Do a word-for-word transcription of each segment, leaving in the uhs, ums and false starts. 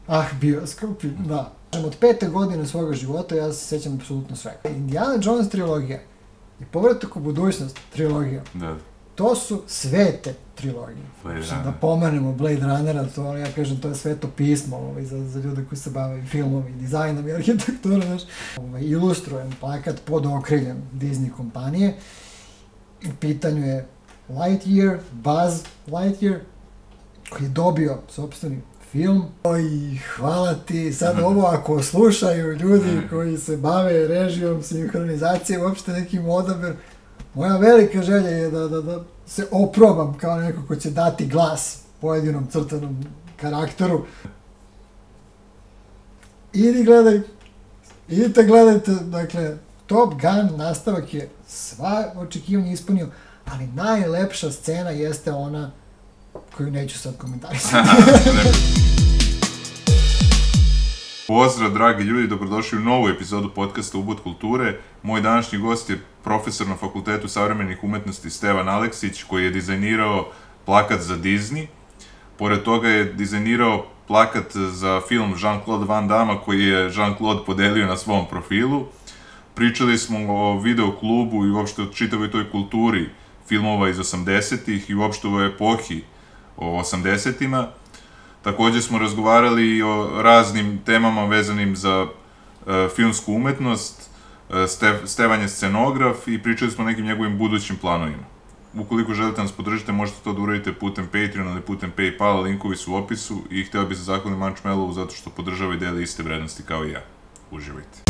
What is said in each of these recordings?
Ah, bioskopi, da. Od pete godine svoga života ja se sjećam apsolutno svega. Indiana Jones trilogija i Povratak u budućnost trilogija. Da. To su svete trilogije. Da pomenemo Blade Runnera, to ja kažem, to je sveto pismo ovaj, za, za ljude koji se bave filmom i dizajnom i arhitekturom, znaš. Ovaj, ilustrujem plakat pod okriljem Disney kompanije. U pitanju je Lightyear, Buzz Lightyear, koji je dobio sopstveni film. Oj, hvala ti, sad ovo ako slušaju ljudi koji se bave režijom, sinhronizacijom, uopšte nekim odabir, moja velika želja je da, da, da se oprobam kao neko ko će dati glas pojedinom crtanom karakteru. Idi gledaj, idite gledajte, dakle, Top Gun nastavak je sva očekivanja ispunio, ali najlepša scena jeste ona koju neću sad komentarisati. Pozdrav, dragi ljudi, dobrodošli u novu epizodu podcasta Ubud kulture. Moj današnji gost je profesor na Fakultetu savremenih umetnosti Stevan Aleksić, koji je dizajnirao plakat za Disney. Pored toga je dizajnirao plakat za film Jean-Claude Van Damme, koji je Jean-Claude podelio na svom profilu. Pričali smo o videoklubu i uopšte o čitavoj toj kulturi filmova iz osamdesetih i uopšte o epohi o osamdesetima. Također smo razgovarali i o raznim temama vezanim za e, filmsku umetnost, e, Ste, Stevan je scenograf i pričali smo o nekim njegovim budućim planovima. Ukoliko želite nas podržite, možete to da uradite putem Patreon ili putem Paypal, linkovi su u opisu i hteo bih se zahvaliti Mančmelovu zato što podržava i deli iste vrednosti kao i ja. Uživajte.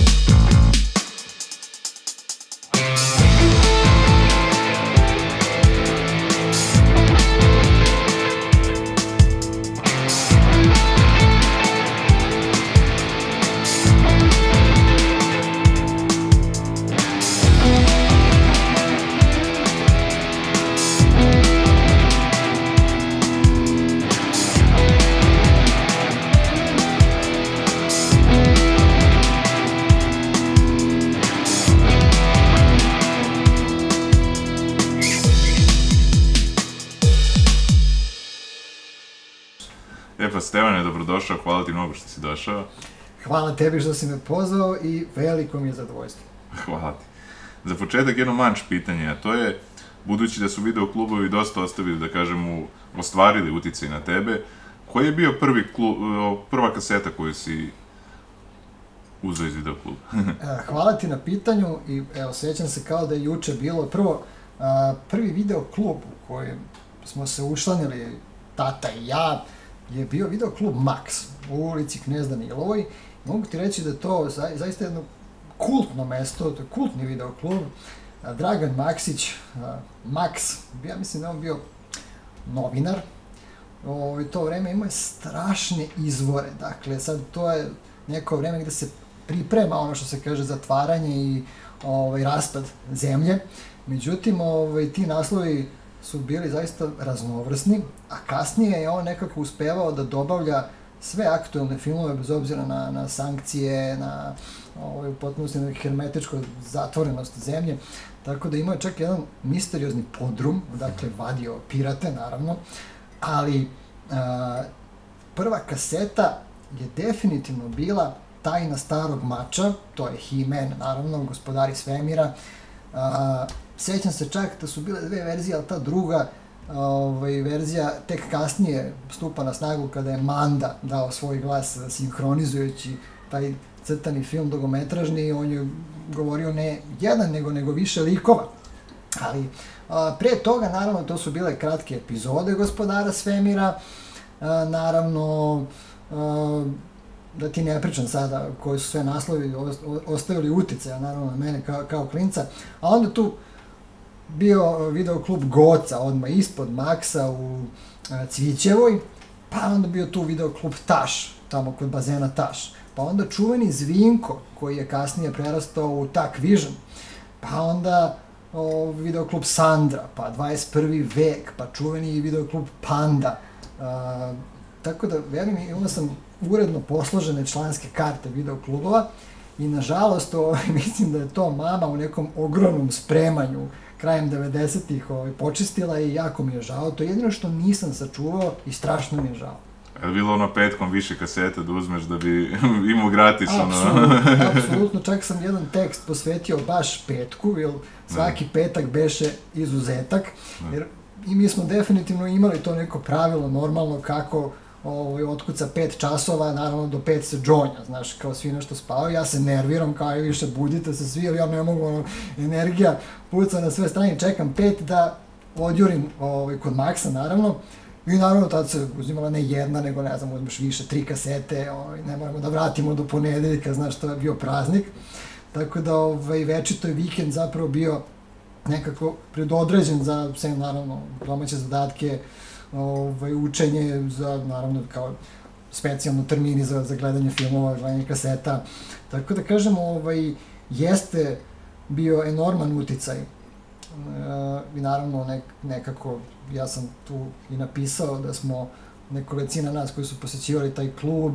Stevane, dobrodošao, hvala ti mnogo što si došao. Hvala tebi što si me pozvao i veliko mi je zadovoljstvo. Hvala ti. Za početak jedno manč pitanje, a to je, budući da su videoklubovi dosta ostavili, da kažem, ostvarili uticaj na tebe, koji je bio prvi klub, prva kaseta koju si uzeo iz videokluba? Hvala ti na pitanju i evo, sjećam se kao da je juče bilo prvo, prvi videoklub u kojem smo se učlanili, tata i ja, je bio videoklub Max u ulici Knez Danilovoj. Mogu ti reći da je to za, zaista jedno kultno mesto, to je kultni videoklub. Dragan Maksić, Max, ja mislim da on bio novinar. U to vreme imao je strašne izvore, dakle sad to je neko vreme gde se priprema ono što se kaže zatvaranje i ovaj, raspad zemlje. Međutim, ovaj, ti naslovi su bili zaista raznovrsni, a kasnije je on nekako uspevao da dobavlja sve aktuelne filmove, bez obzira na, na sankcije, na ovaj, u potpunosti na hermetičku zatvorenost zemlje, tako da imao čak jedan misteriozni podrum, dakle vadio pirate, naravno, ali a, prva kaseta je definitivno bila Tajna starog mača, to je He-Man, naravno, Gospodari svemira. A, sjećam se čak da su bile dve verzije, ali ta druga ovaj, verzija tek kasnije stupa na snagu kada je Manda dao svoj glas sinhronizujući taj crtani film dugometražni. On je govorio ne jedan, nego, nego više likova. Ali a, pre toga, naravno, to su bile kratke epizode Gospodara svemira, a, naravno, a, da ti ne pričam sada koji su sve naslovi ostavili uticaja, naravno, na mene kao, kao klinca, a onda tu bio videoklub Goca, odmah ispod Maksa u a, Cvićevoj, pa onda bio tu videoklub Taš, tamo kod bazena Taš, pa onda čuveni Zvinko, koji je kasnije prerastao u Tak Vision, pa onda o, videoklub Sandra, pa dvadeset prvi vek, pa čuveni videoklub Panda, a, tako da, verujem, imao sam uredno posložene članske karte videoklubova i nažalost o, mislim da je to mama u nekom ogromnom spremanju krajem devedesetih ovaj, počistila i jako mi je žao. To je jedino što nisam sačuvao i strašno mi je žao. Je li bilo ono petkom više kaseta da uzmeš da bi imao gratis ono? Apsolutno, apsolutno, čak sam jedan tekst posvetio baš petku, jer svaki petak beše izuzetak, jer i mi smo definitivno imali to neko pravilo normalno kako ovaj, otkuca pet časova, naravno do pet se džonja, znaš, kao svi nešto spavaju, ja se nerviram, kao i više budite se svi, ali ja ne mogu, ono, energija puca na sve strane, čekam pet da odjurim ovaj, kod Maksa, naravno, i naravno tad se uzimala ne jedna, nego ne znam, uzmeš više, tri kasete, ovaj, ne moramo da vratimo do ponedeljka, znaš, to je bio praznik, tako da ovaj, večito je vikend zapravo bio nekako predodređen za sve, naravno, domaće zadatke, ovaj, učenje, za, naravno, kao specijalno termini za, za gledanje filmova, gledanje kaseta. Tako da kažem, ovaj, jeste bio enorman uticaj. E, I naravno, nek, nekako, ja sam tu i napisao da smo nekolicina nas koji su posećivali taj klub,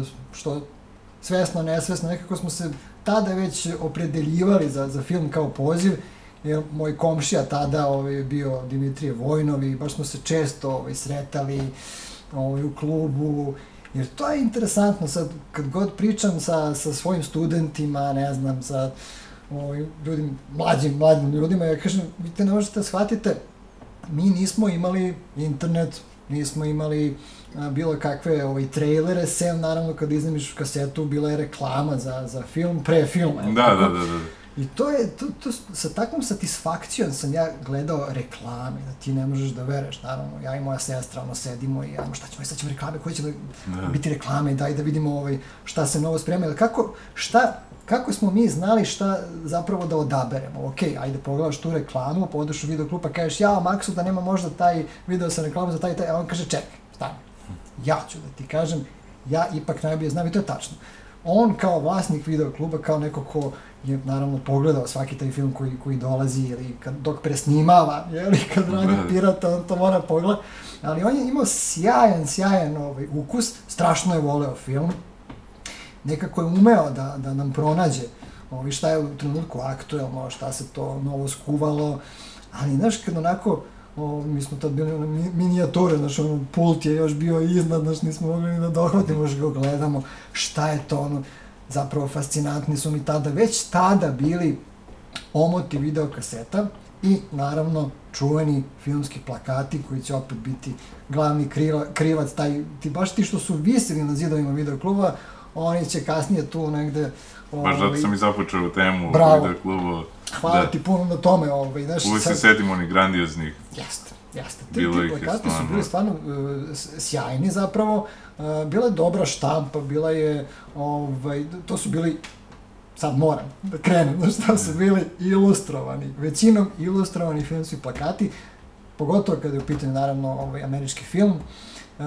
što svesno, nesvesno, nekako smo se tada već opredeljivali za, za film kao poziv, jer moj komšija tada ovaj, je bio Dimitrije Vojnov i baš smo se često ovaj, sretali ovaj, u klubu, jer to je interesantno, sad kad god pričam sa, sa svojim studentima, ne znam, sa ovaj, ljudim, mlađim, mladim ljudima, ja kažem, vi te ne možete da shvatite, mi nismo imali internet, nismo imali a, bilo kakve ovaj, trailere, sem naravno kad iznemiš kasetu, bila je reklama za, za film, pre filma. Da, da, da, da. I to je, to, to, sa takvom satisfakcijom sam ja gledao reklame, da ti ne možeš da vereš, naravno, ja i moja sestra, ono, sedimo i ajmo, šta ćemo, sad ćemo reklame, koje će da biti reklame, daj da vidimo ovaj, šta se novo sprema, ili kako, šta, kako smo mi znali šta zapravo da odaberemo, ok, ajde pogledaš tu reklamu, pa odeš u videoklub, pa kažeš, ja, Maksu, da nema možda taj video sa reklamom za taj i taj, a on kaže, čekaj, stani, ja ću da ti kažem, ja ipak najbolje znam i to je tačno. On kao vlasnik videokluba, kao neko ko je naravno pogledao svaki taj film koji, koji dolazi ili kad, dok presnimava, jeli, kad radi pirata, on to mora pogledati, ali on je imao sjajan, sjajan ovaj, ukus, strašno je voleo film, nekako je umeo da, da nam pronađe ovaj, šta je u trenutku aktuelno, šta se to novo skuvalo, ali znaš, kad onako, o, mi smo tad bili na minijature, znaš, ono, pult je još bio iznad, znaš, nismo mogli ni da dohvatimo, još ga gledamo, šta je to, ono, zapravo fascinantni su mi tada, već tada bili omoti videokaseta i naravno čuveni filmski plakati koji će opet biti glavni kriva, krivac, taj, ti, baš ti što su visili na zidovima videokluba, oni će kasnije tu negde... Baš zato sam i započeo temu videokluba. Hvala da. Ti puno na tome. Ovaj, znaš, uvijek se setimo onih grandioznih. Jeste, jeste. Ti, ti plakati su bili stvarno uh, sjajni zapravo. Uh, bila je dobra štampa, bila je, ovaj, to su bili, sad moram da krenem, znaš, to su bili ilustrovani, većinom ilustrovani filmski plakati, pogotovo kada je u pitanju, naravno, ovaj, američki film. Uh,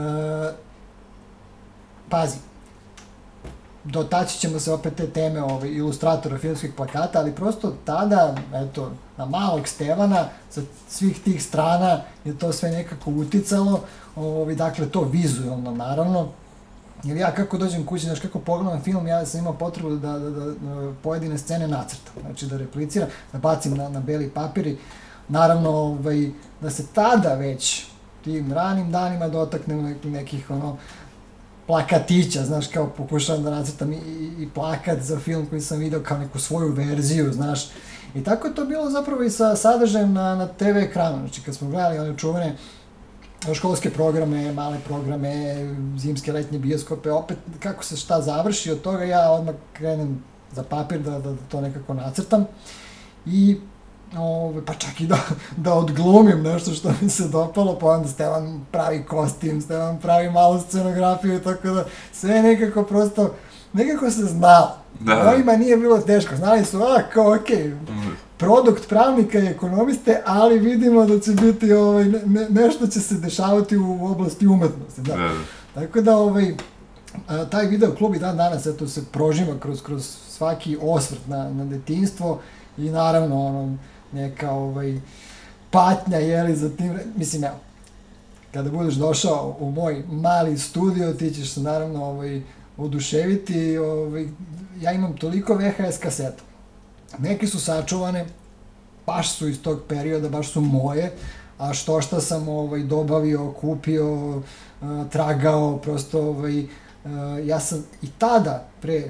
pazi, dotaći ćemo se opet te teme ovaj, ilustratora filmskih plakata, ali prosto tada, eto, na malog Stevana, sa svih tih strana je to sve nekako uticalo, ovaj, dakle, to vizualno, naravno, jer ja kako dođem kući, znaš, kako pogledam film, ja sam imao potrebu da, da, da, da pojedine scene nacrtam, znači da repliciram, da bacim na, na beli papir i, naravno, ovaj, da se tada već, tim ranim danima dotaknem nekih, ono, plakatića, znaš, kao pokušavam da nacrtam i, i, i plakat za film koji sam video kao neku svoju verziju, znaš. I tako je to bilo zapravo i sa sadržajem na, na te ve ekranu, znači kad smo gledali one čuvene školske programe, male programe, zimske, letnje bioskope, opet kako se šta završi od toga, ja odmah krenem za papir da, da, da to nekako nacrtam i Ove, pa čak i da, da odglumim nešto što mi se dopalo, pa onda Stevan pravi kostim, Stevan pravi malu scenografiju, tako da sve nekako prosto, nekako se znalo. Da. Ovima nije bilo teško, znali su, a, kao, okej, okay, produkt pravnika i ekonomiste, ali vidimo da će biti, ovaj, ne, nešto će se dešavati u oblasti umetnosti, da. Da. Tako da, ovaj, taj videoklub i dan danas, eto, se prožima kroz, kroz svaki osvrt na, na detinjstvo i naravno, ono, neka ovaj, patnja, jeli, za tim, mislim, evo, kada budeš došao u moj mali studio, ti ćeš se naravno ovaj, oduševiti, ovaj, ja imam toliko ve ha es kaseta, neke su sačuvane, baš su iz tog perioda, baš su moje, a što šta sam ovaj, dobavio, kupio, tragao, prosto ovaj, ja sam i tada, pre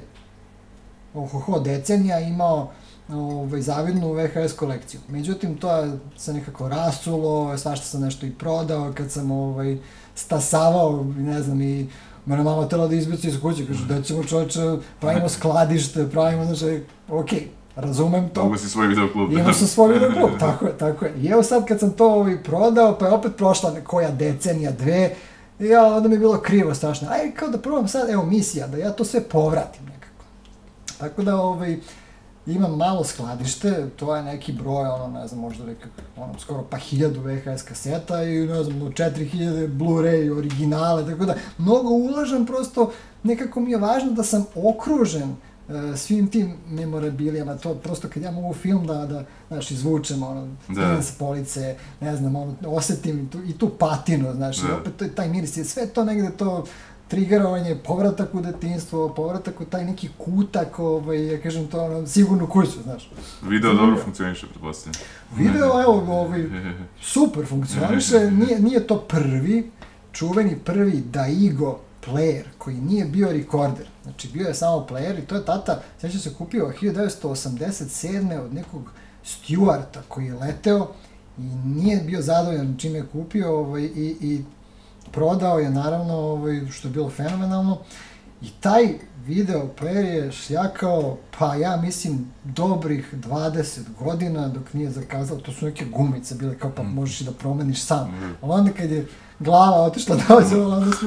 ohoho decenija, imao ovaj, zavidnu ve ha es kolekciju. Međutim, to je se nekako rasulo, svašta sam nešto i prodao, kad sam ovaj, stasavao, ne znam, i mene mama tela da izbici iz kuće, kaže, da ćemo čovječe, pravimo skladište, pravimo, znači, okej, okay, razumem to. Mogu si svoj videoklub. Imao sam svoj videoklub, tako je, tako je. I evo sad kad sam to ovaj, prodao, pa je opet prošla koja decenija, dve, i ja, onda mi je bilo krivo strašno. Aj, kao da probam sad, evo, misija, da ja to sve povratim nekako. Tako da, ovaj, imam malo skladište, to je neki broj, ono, ne znam, možda nekak, ono, skoro pa hiljadu ve ha es kaseta i, ne znam, četiri hiljade Blu-ray originale, tako da, mnogo ulažem, prosto, nekako mi je važno da sam okružen uh, svim tim memorabilijama, to prosto kad ja mogu film da, da znaš, izvučem, ono, da. Sa police, ne znam, ono, osetim i tu, i tu patinu, znaš, da. I opet to je taj miris, je sve to negde to, trigerovanje, povratak u detinjstvo, povratak u taj neki kutak, ovaj, ja kažem to, ono, sigurnu kuću, znaš. Video Zbog... dobro funkcioniše, pretpostavljam. Video, evo, ovaj, super funkcioniše, nije, nije to prvi, čuveni prvi Daigo player, koji nije bio rekorder, znači bio je samo player i to je tata, sveća se kupio hiljadu devetsto osamdeset sedme od nekog Stewarta koji je leteo i nije bio zadovoljan čime je kupio, ovaj, i, i prodao je, naravno, ovaj, što je bilo fenomenalno, i taj video player je šljakao, pa ja mislim, dobrih dvadeset godina dok nije zakazao, to su neke gumice bile, kao pa možeš i da promeniš sam, ali onda kad je glava otišla dođe, onda smo,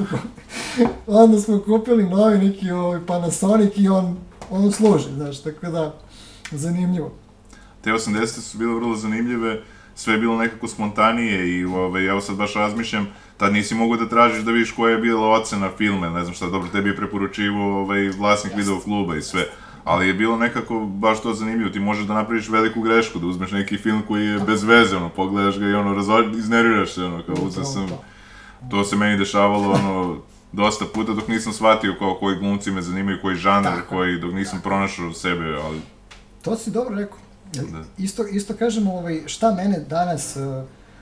onda smo kupili novi neki ovaj, Panasonic i on, on služi, znaš, tako da, zanimljivo. Te osamdesete su bile vrlo zanimljive, sve je bilo nekako spontanije i ovaj, evo sad baš razmišljam, tad nisi mogu da tražiš da vidiš koja je bila ocena filma, ne znam šta, dobro, tebi je preporučivao ovaj, vlasnik videokluba i sve, ali je bilo nekako baš to zanimljivo, ti možeš da napraviš veliku grešku, da uzmeš neki film koji je bez veze, ono, pogledaš ga i ono, razvoj, iznerviraš se, ono, kao uzeo sam, to se meni dešavalo, ono, dosta puta dok nisam shvatio kao koji glumci me zanimaju, koji žanr, koji, dok nisam pronašao sebe, ali... To si dobro rekao. Isto, isto kažemo, ovaj, šta mene danas uh,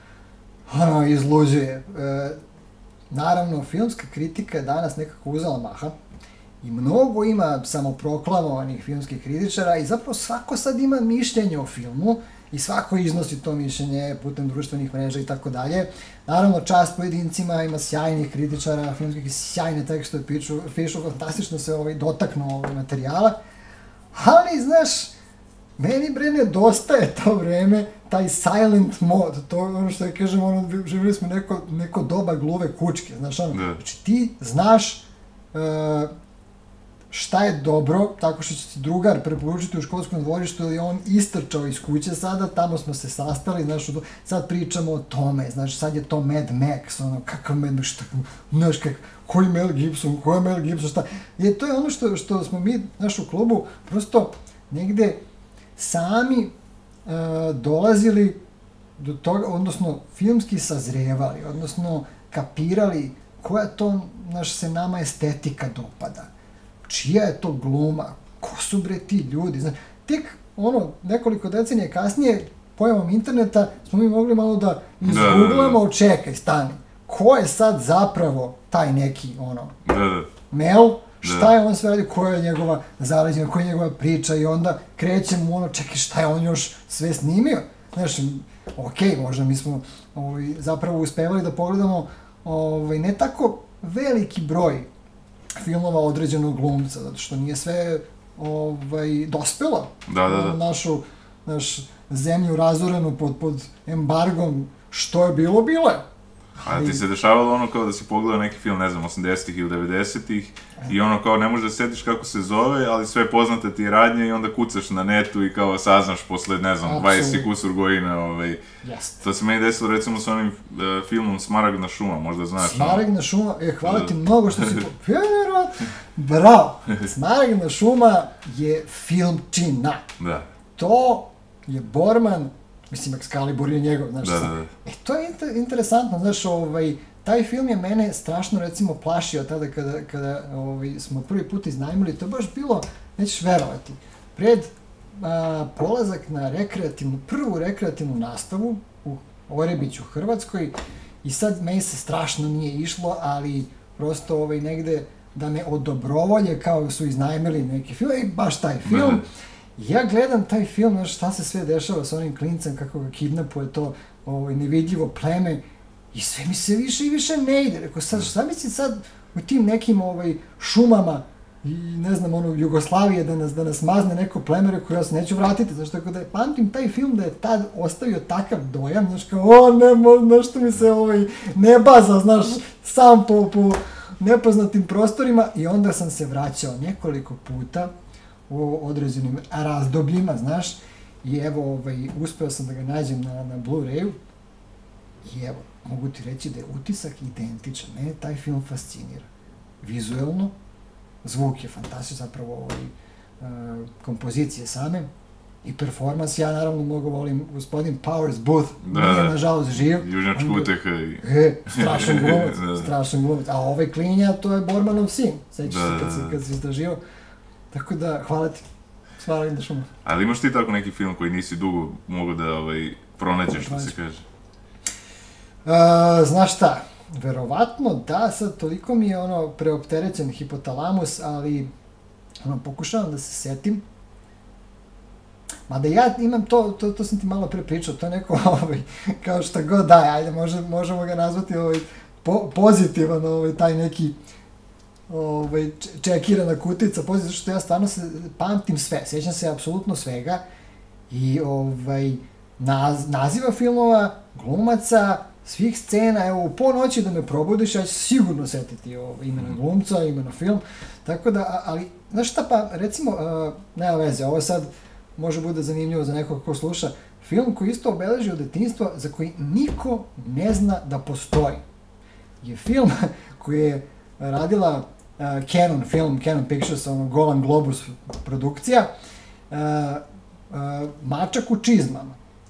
ono, izluđuje. Uh, naravno, filmska kritika je danas nekako uzela maha i mnogo ima samoproklamovanih filmskih kritičara i zapravo svako sad ima mišljenje o filmu i svako iznosi to mišljenje putem društvenih mreža i tako dalje. Naravno, čast pojedincima, ima sjajnih kritičara filmskih i sjajne tekstove pišu, pišu fantastično se ovaj, dotaknu ovaj materijala, ali, znaš, meni, bre, nedostaje to vreme, taj silent mod, to ono što ja kažem, ono, živjeli smo neko, neko doba gluve kučke, znaš, ono, znači ti znaš uh, šta je dobro, tako što će ti drugar preporučiti u školskom dvorištu ili on istrčao iz kuće sada, tamo smo se sastali, znaš, sad pričamo o tome, znaš, sad je to Mad Max, ono, kakav Mad Max, šta, znaš, kak, koji Mel Gibson, koji Mel Gibson, šta, je, to je ono što, što smo mi, znaš, u klubu, prosto negde sami uh, dolazili do toga, odnosno filmski sazrevali, odnosno kapirali koja to, znaš, se nama estetika dopada, čija je to gluma, ko su bre ti ljudi, znaš, tek ono, nekoliko decenije kasnije, pojavom interneta, smo mi mogli malo da izgooglamo, čekaj, stani, ko je sad zapravo taj neki, ono, Mel, šta je on sve radi, koja je njegova zaleđena, koja je njegova priča i onda krećemo u ono, čekaj, šta je on još sve snimio? Znaš, okej, okay, možda mi smo ovaj, zapravo uspevali da pogledamo ovaj, ne tako veliki broj filmova određenog glumca, zato što nije sve ovaj, dospelo da, da, da. našu naš zemlju razorenu pod, pod embargom, što je bilo, bilo je. A ti se dešavalo ono kao da si pogledao neki film, ne znam, osamdesetih ili devedesetih i ono kao ne možeš da setiš kako se zove, ali sve poznate ti radnje i onda kucaš na netu i kao saznaš posle, ne znam, dvadeset kusur godina, ovaj... Yes. To se meni desilo recimo s onim uh, filmom Smaragdna šuma, možda znaš. Smaragdna šuma, e, hvala ti mnogo što si to... Bravo! Smaragdna šuma je filmčina. Da. To je Borman, mislim, Excalibur je njegov, znaš, da, da, da. E, to je inter, interesantno, znaš, ovaj, taj film je mene strašno, recimo, plašio tada kada, kada ovaj, smo prvi put iznajmili, to je baš bilo, nećeš verovati, pred a, polazak na rekreativnu, prvu rekreativnu nastavu u Orebić u Hrvatskoj i sad meni se strašno nije išlo, ali prosto ovaj, negde da me od dobrovolje, kao su iznajmili neki film, i baš taj film. Ja gledam taj film, znaš šta se sve dešava s onim klincem, kako ga kidnapuje to ovaj, nevidljivo pleme, i sve mi se više i više ne ide. Rekao, sad, šta misli sad u tim nekim ovaj, šumama i ne znam, ono, Jugoslavije, da nas, da nas mazne neko pleme, rekao, ja se neću vratiti, znaš, tako da je, pamtim taj film da je tad ostavio takav dojam, znaš, kao, o, ne, znaš, što mi se ovaj, ne baza, znaš, sam po, po nepoznatim prostorima, i onda sam se vraćao nekoliko puta u određenim razdobljima, znaš, i evo, ovaj, uspeo sam da ga nađem na, na Blu-rayu, i evo, mogu ti reći da je utisak identičan. Mene taj film fascinira. Vizuelno, zvuk je fantastičan, zapravo ovaj, uh, kompozicije same i performans. Ja naravno mnogo volim gospodin Powers Booth, da, nije nažalost živ. Južnjačka uteha i... E, strašan glumac, da, strašan glumac. A ovaj klinja, to je Bormanov sin, sećaš se kad si, kad si istražio. Tako da, hvala ti. Hvala da šuma. Ali imaš ti tako neki film koji nisi dugo mogu da ovaj, pronađeš, što se kaže? Uh, znaš šta, verovatno da, sad toliko mi je ono preopterećen hipotalamus, ali ono, pokušavam da se setim. Mada ja imam to, to, to sam ti malo pre pričao, to je neko, ovaj, kao šta god daj, ajde, može, možemo ga nazvati ovaj, po, pozitivan, ovaj, taj neki ovaj, čekirana kutica, pozitivan, što ja stvarno se pamtim sve, sjećam se apsolutno svega i ovaj, naz, naziva filmova, glumaca, svih scena, evo, u ponoći da me probudiš, ja ću sigurno setiti ovo, imena glumca, imena film, tako da, ali, znaš šta, pa, recimo, uh, nema veze, ovo sad može bude zanimljivo za nekog ko sluša, film koji isto obeležio detinjstvo, za koji niko ne zna da postoji, je film koji je radila uh, Canon film, Canon Pictures, ono, Golan Globus produkcija, uh, uh, Mačak u čizmama.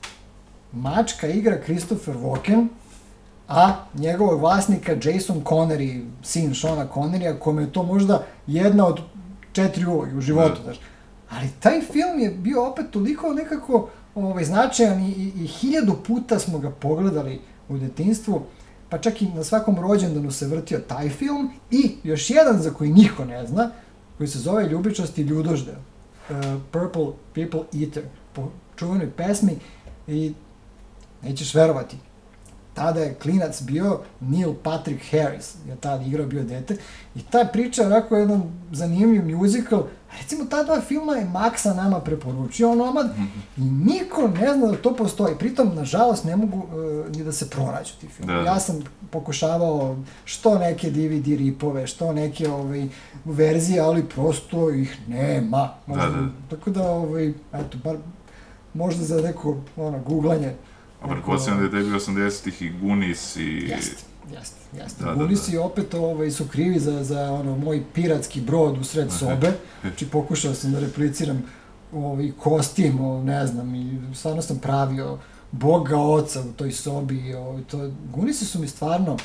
Mačka igra Christopher Walken, a njegovog vlasnika Jason Connery, sin Seana Connerya, kome je to možda jedna od četiri uloge u životu, znaš. Ali taj film je bio opet toliko nekako ovaj, značajan i, i, i hiljadu puta smo ga pogledali u detinjstvu, pa čak i na svakom rođendanu se vrtio taj film, i još jedan za koji niko ne zna, koji se zove Ljubičasti ljudožde, uh, Purple People Eater, po čuvenoj pesmi, i nećeš verovati, tada je klinac bio Neil Patrick Harris, je tada igrao, bio dete, i ta priča je onako jedan zanimljiv musical, recimo ta dva filma je Maksa nama preporučio, Nomad, i niko ne zna da to postoji, pritom, nažalost, ne mogu uh, ni da se pronađu ti filmi. Da. Ja sam pokušavao što neke D V D ripove, što neke ovaj, verzije, ali prosto ih nema. Možda, da, da. Tako da, ovaj, eto, bar možda za neko, ono, googlanje. A pretpostavljam da je tebi osamdesetih i Goonies i... Jeste, jeste, jeste. Da, Goonies i opet ovaj, su krivi za, za ono, moj piratski brod u sred sobe. Znači, pokušao sam da repliciram ovaj, kostim, ovaj, ne znam, i stvarno sam pravio Boga oca u toj sobi. Ovaj, to... Gooniesi su mi stvarno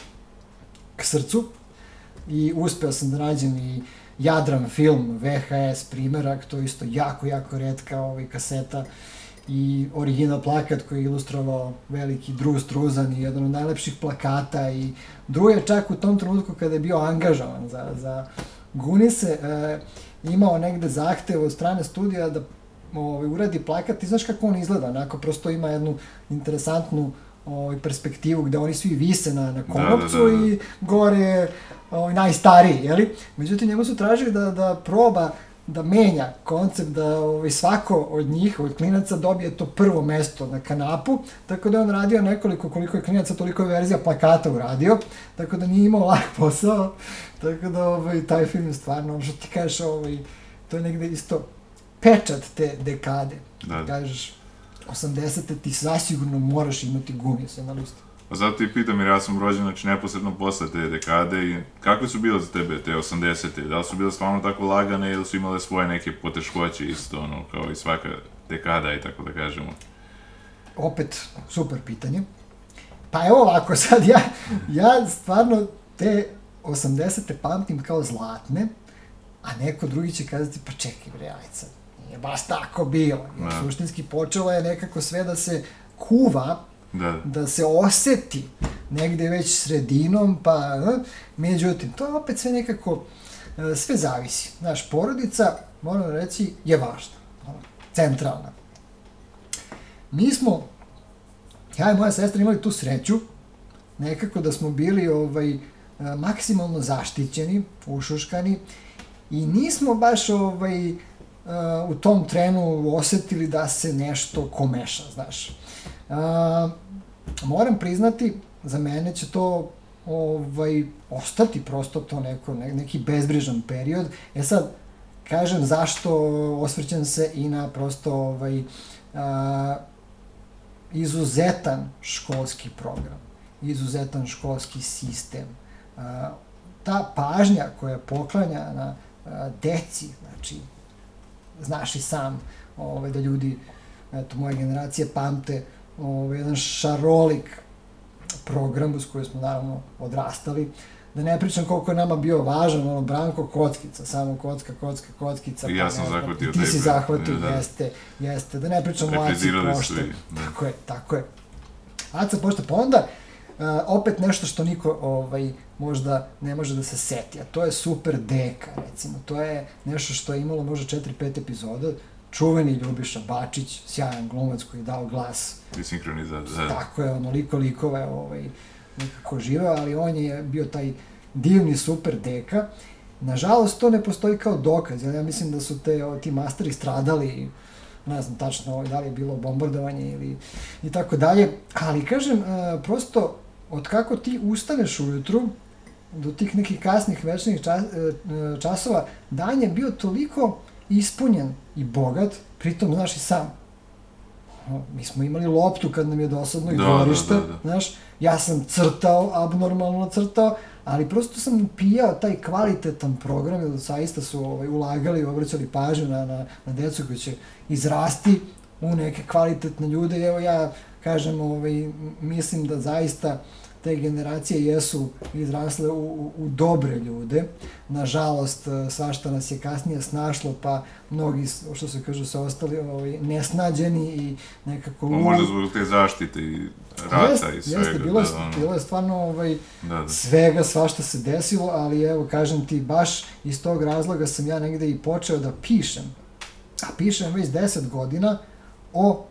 k srcu i uspeo sam da nađem i Jadran film, V H S primerak, to je isto jako, jako retka ovaj, kaseta, i original plakat koji je ilustrovao veliki Drew Struzan i jedan od najlepših plakata, i Drew je čak u tom trenutku kada je bio angažovan za, za Gooniese e, imao negde zahtev od strane studija da ovaj, uradi plakat, i znaš kako on izgleda, onako prosto ima jednu interesantnu ovaj, perspektivu gde oni svi vise na, na konopcu, da, da, da. I gore ovaj, najstariji, jeli? Međutim, njemu su tražili da, da proba da menja koncept, da ovaj, svako od njih, od klinaca, dobije to prvo mesto na kanapu, tako da je on radio nekoliko, koliko je klinaca, toliko je verzija plakata uradio, tako da nije imao lak posao, tako da ovaj, taj film je stvarno, ono što ti kažeš, ovaj, to je negde isto pečat te dekade. Da. Kažeš, osamdesete ti zasigurno moraš imati Gooniese na listi. A zato ti pitam, jer ja sam rođen, znači, neposredno posle te dekade, i kakve su bile za tebe te osamdesete? Da li su bile stvarno tako lagane ili su imale svoje neke poteškoće isto, ono, kao i svaka dekada i tako da kažemo? Opet, super pitanje. Pa evo ovako, sad ja, ja stvarno te osamdesete pamtim kao zlatne, a neko drugi će kazati, pa čekaj bre, ajde sad, nije baš tako bilo. Jer suštinski počelo je nekako sve da se kuva da, da se oseti negde već sredinom, pa, međutim, to je opet sve nekako, sve zavisi. Znaš, porodica, moram reći, je važna, centralna. Mi smo, ja i moja sestra imali tu sreću, nekako da smo bili ovaj, maksimalno zaštićeni, ušuškani i nismo baš ovaj, u tom trenu osetili da se nešto komeša, znaš. Moram priznati, za mene će to ovaj, ostati prosto to neko, neki bezbrižan period. E sad, kažem zašto osvrćem se i na prosto ovaj, a, izuzetan školski program, izuzetan školski sistem. A, ta pažnja koja poklanja na a, deci, znači, znaš i sam ovaj, da ljudi, eto, moje generacije pamte ovaj, jedan šarolik program uz koji smo naravno odrastali, da ne pričam koliko je nama bio važan, ono, Branko Kockica, samo kocka, kocka, kockica. I ja sam zahvatio i ti si zahvatio, jeste, jeste, da ne pričam o Aci pošte. Tako je, tako je. Aca pošte, pa onda, uh, opet nešto što niko ovaj, možda ne može da se seti, a to je Super Deka, recimo, to je nešto što je imalo možda četiri pet epizoda, čuveni Ljubiša Bačić, sjajan glumac koji je dao glas. I sinhronizacija. Tako je, onoliko likove ovaj, nekako živeo, ali on je bio taj divni Super Deka. Nažalost, to ne postoji kao dokaz, ja mislim da su te, o, ti masteri stradali, ne znam tačno ovaj, da li je bilo bombardovanje ili i tako dalje, ali kažem, uh, prosto, od kako ti ustaneš ujutru, do tih nekih kasnih večernjih čas, uh, časova, dan je bio toliko ispunjen i bogat, pritom, znaš i sam, mi smo imali loptu kad nam je dosadno i da, dvorište, da, da, da. znaš, ja sam crtao, abnormalno crtao, ali prosto sam pijao taj kvalitetan program, jer zaista su ovaj, ulagali i obraćali pažnju na, na, na decu koji će izrasti u neke kvalitetne ljude. Evo ja kažem, ovaj, mislim da zaista te generacije jesu izrasle u, u, u dobre ljude. Nažalost, svašta nas je kasnije snašlo, pa mnogi, što se kažu, su ostali ovaj, nesnađeni i nekako... No, možda zbog te zaštite i rata jest, i svega. Jeste, bilo je, da, ono... bilo je stvarno ovaj, da, da. svega, svašta se desilo, ali evo, kažem ti, baš iz tog razloga sam ja negde i počeo da pišem. A pišem već deset godina o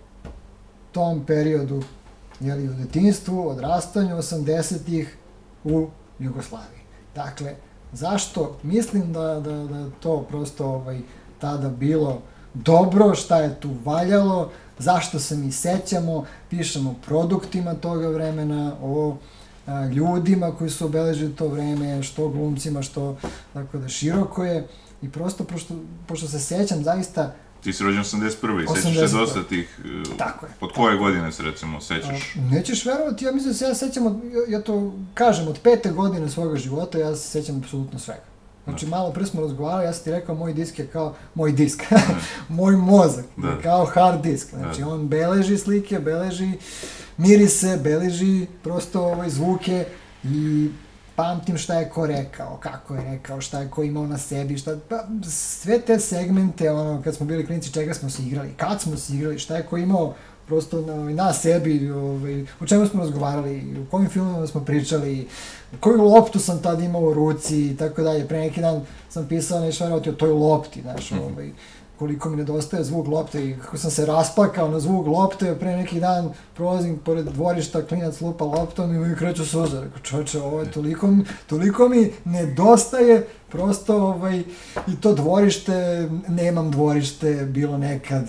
tom periodu, jeli, u detinjstvu, odrastanju, osamdesetih u Jugoslaviji. Dakle, zašto? Mislim da, da, da to prosto ovaj, tada bilo dobro, šta je tu valjalo, zašto se mi sećamo, pišemo o produktima toga vremena, o a, ljudima koji su obeležili to vreme, što glumcima, što, tako da, široko je. I prosto, pošto, pošto se sećam, zaista... Ti si rođen osamdeset prve i sećaš se dosta tih... Tako je. Pod koje godine se, recimo, sećaš? A, nećeš verovati, ja mislim da se ja sećam, od, ja, ja to kažem, od pete godine svoga života, ja se sećam apsolutno svega. Znači, malo pre smo razgovarali, ja sam ti rekao, moj disk je kao, moj disk, moj mozak, da. Kao hard disk. Znači, da. On beleži slike, beleži mirise, beleži prosto ovaj, zvuke i pamtim šta je ko rekao, kako je rekao, šta je ko imao na sebi, šta, pa, sve te segmente, ono, kad smo bili klinici, čega smo se igrali, kad smo se igrali, šta je ko imao prosto na, na sebi, ovaj, o čemu smo razgovarali, u kojim filmima smo pričali, koju loptu sam tad imao u ruci i tako dalje. Pre neki dan sam pisao nešto verovati o toj lopti, znaš, ovaj, koliko mi nedostaje zvuk lopte i kako sam se rasplakao na zvuk lopte, pre neki dan prolazim pored dvorišta, klinac lupa loptom i mi kreću suze. Rekao, čoveče, ovo je toliko, toliko mi nedostaje prosto, ovaj, i to dvorište, nemam dvorište, bilo nekad.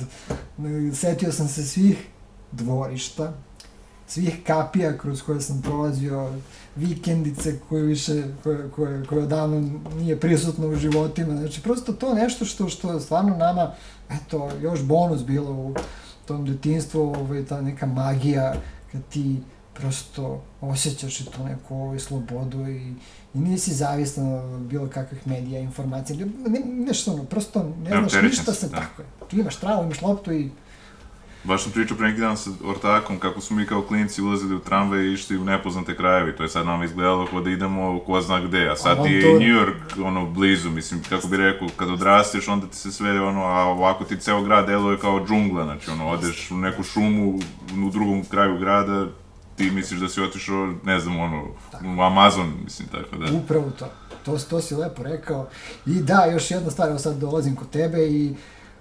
Setio sam se svih dvorišta, svih kapija kroz koje sam prolazio, vikendice koje više, koje, koje, koje odavno nije prisutno u životima. Znači, prosto to nešto što, što stvarno nama, eto, još bonus bilo u tom detinjstvu, ovaj, ta neka magija, kad ti prosto osjećaš i tu neku ovaj, slobodu i, i nisi zavisan od bilo kakvih medija, informacija, ne, nešto ono, prosto ne znaš ja, ništa se, da. Tako je. Ti imaš travu, imaš loptu i... Baš sam pričao pre neki dan sa ortakom kako smo mi kao klinci ulazili u tramvaj i išli u nepoznate krajevi, to je sad nam izgledalo kao da idemo ko zna gde, a sad ti je i New York ono, blizu, mislim, kako bi rekao, kad odrasteš onda ti se sve ono, a ovako ti ceo grad deluje kao džungla, znači ono, odeš u neku šumu u drugom kraju grada, ti misliš da si otišao, ne znam, ono, u Amazon, mislim, tako da. Upravo to. To, to si lepo rekao. I da, još jedna stvar, evo sad dolazim kod tebe i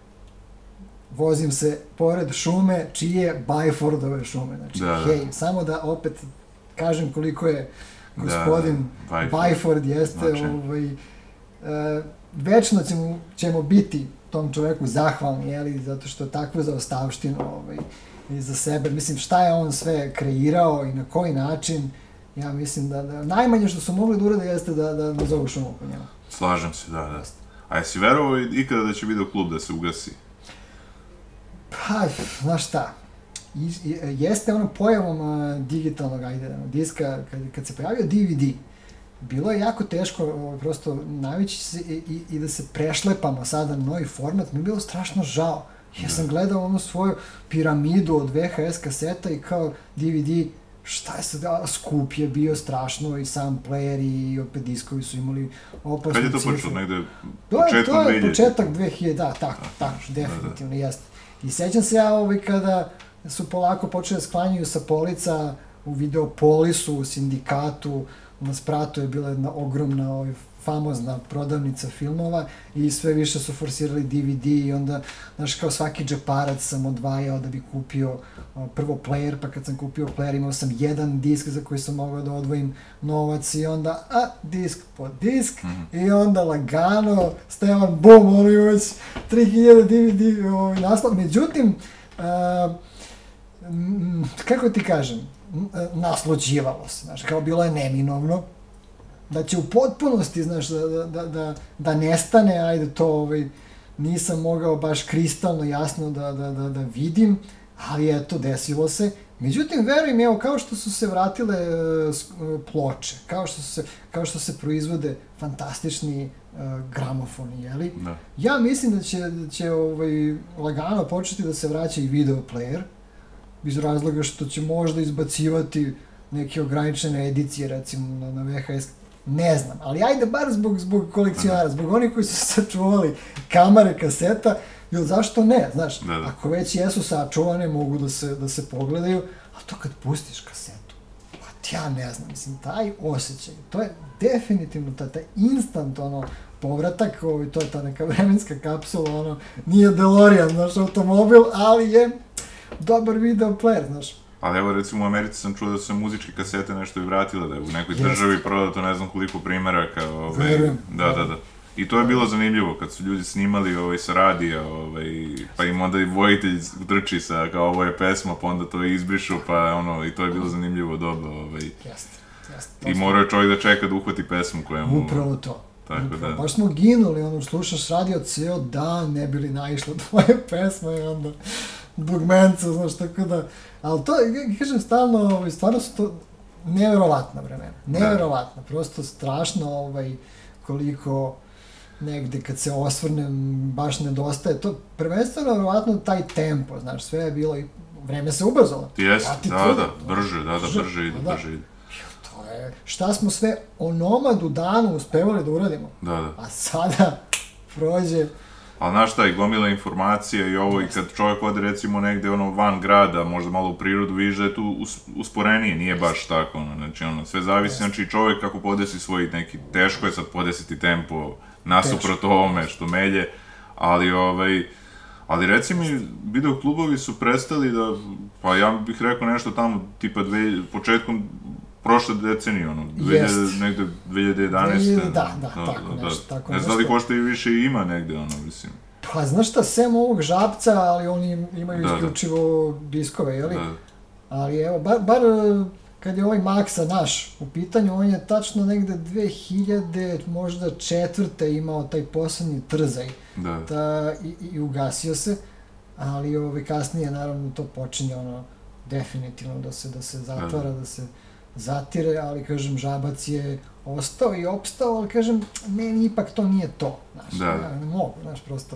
vozim se pored šume, čije Byfordove šume. Znači, da, da. hej, samo da opet kažem koliko je gospodin da, da. Byford jeste, ovaj, e, večno ćemo, ćemo biti tom čoveku zahvalni, jeli, zato što je takvu zaostavštinu ovaj, i za sebe. Mislim, šta je on sve kreirao i na koji način, ja mislim da, da najmanje što su mogli da urade jeste da, da nazovu šumu po njemu. Slažem se, da, da. A jesi verovao ikada da će videoklub da se ugasi? Pa, znaš šta, I, i, jeste ono pojavom uh, digitalnog, ajde, diska, kad, kad se pojavio D V D, bilo je jako teško uh, prosto navići se i, i, i da se prešlepamo sada na novi format, mi je bilo strašno žao. Ja sam gledao onu svoju piramidu od V H S kaseta i kao D V D, šta je sad, skup je bio strašno i sam player i opet diskovi su imali opasnu cifru. Kad je to počelo, negde početkom dve hiljade? To je početak dve hiljade, da, tako, tako, definitivno, jeste. I sećam se ja ovaj kada su polako počeli da sklanjaju sa polica u Videopolisu, u Sindikatu, na spratu je bila jedna ogromna, ovaj, famozna prodavnica filmova i sve više su forsirali D V D i onda, znaš, kao svaki džeparac sam odvajao da bi kupio o, prvo player, pa kad sam kupio player imao sam jedan disk za koji sam mogao da odvojim novac i onda, a, disk po disk mm-hmm. i onda lagano, Stevan, bum, ono je već tri hiljade D V D ovaj, naslov. Međutim, a, m, kako ti kažem, nasluđivalo se, znaš, kao bilo je neminovno da će u potpunosti, znaš, da, da, da, da nestane, ajde to, ovaj, nisam mogao baš kristalno jasno da, da, da, da vidim, ali eto, desilo se. Međutim, verujem, evo, kao što su se vratile uh, ploče, kao što se, kao što se proizvode fantastični uh, gramofoni, jeli? Da. Ja mislim da će, da će ovaj, lagano početi da se vraća i video player, iz razloga što će možda izbacivati neke ograničene edicije, recimo, na, na V H S. Ne znam, ali ajde bar zbog, zbog kolekcionara, zbog onih koji su sačuvali kamere, kaseta, jer zašto ne, znaš, da, da. Ako već jesu sačuvane, mogu da se, da se pogledaju, a to kad pustiš kasetu, pa ja ne znam, mislim, taj osjećaj, to je definitivno taj, taj instant, ono, povratak, ovaj, to je ta neka vremenska kapsula, ono, nije DeLorean, znaš, automobil, ali je dobar video player, znaš. Ali evo, recimo, u Americi sam čuo da su se muzičke kasete nešto i vratile, da je u nekoj Jest. državi prodato ne znam koliko primjeraka. Ovaj, Verujem. Da, da, da. I to je bilo zanimljivo, kad su ljudi snimali ovaj, sa radija, ovaj, pa im onda i vojitelj drči sa kao ovo je pesma, pa onda to izbrišu, pa ono, i to je bilo zanimljivo doba. Ovaj. Jeste, jeste. I morao je čovjek da čeka da uhvati pesmu koja mu... Upravo to. Tako Upravo. da. Baš smo ginuli, ono, slušaš radio ceo dan, ne bili naišlo tvoje pesme i onda dugmenca, znaš, tako da... Ali to, ja kažem, stalno, stvarno su to neverovatna vremena, neverovatna, prosto strašno, ovaj, koliko negde kad se osvrnem baš nedostaje, to prvenstveno verovatno taj tempo, znaš, sve je bilo i vreme se ubrzalo. Jeste, da, da, da, brže, da, da, brže ide, brže ide. To je, šta smo sve onomad u danu uspevali da uradimo, da, da. A sada prođe... Ali znaš šta, i gomila informacija i ovo, i kad čovjek ode recimo negde ono van grada, možda malo u prirodu, vidiš da je tu usporenije, nije baš tako, ono, znači ono, sve zavisi, znači čovjek kako podesi svoj neki, teško je sad podesiti tempo nasuprot ovome što melje, ali ovaj, ali reci mi, videoklubovi su prestali da, pa ja bih rekao nešto tamo, tipa dve, početkom prošle decenije, ono, negde dve hiljade jedanaeste. Da, da, tako nešto, tako nešto. Ne znam da li košta i više ima negde, ono, mislim. Pa, znaš šta, sem ovog Žabca, ali oni imaju isključivo diskove, jeli? Da. Ali evo, bar, bar kad je ovaj Maksa naš u pitanju, on je tačno negde dve hiljade, možda četvrte imao taj poslednji trzaj. Da. Da, i, i ugasio se, ali ovaj, kasnije, naravno, to počinje, ono, definitivno da se, da se zatvara, da, da se zatire, ali, kažem, Žabac je ostao i opstao, ali, kažem, meni ipak to nije to, znaš, da. Ja ne mogu, znaš, prosto,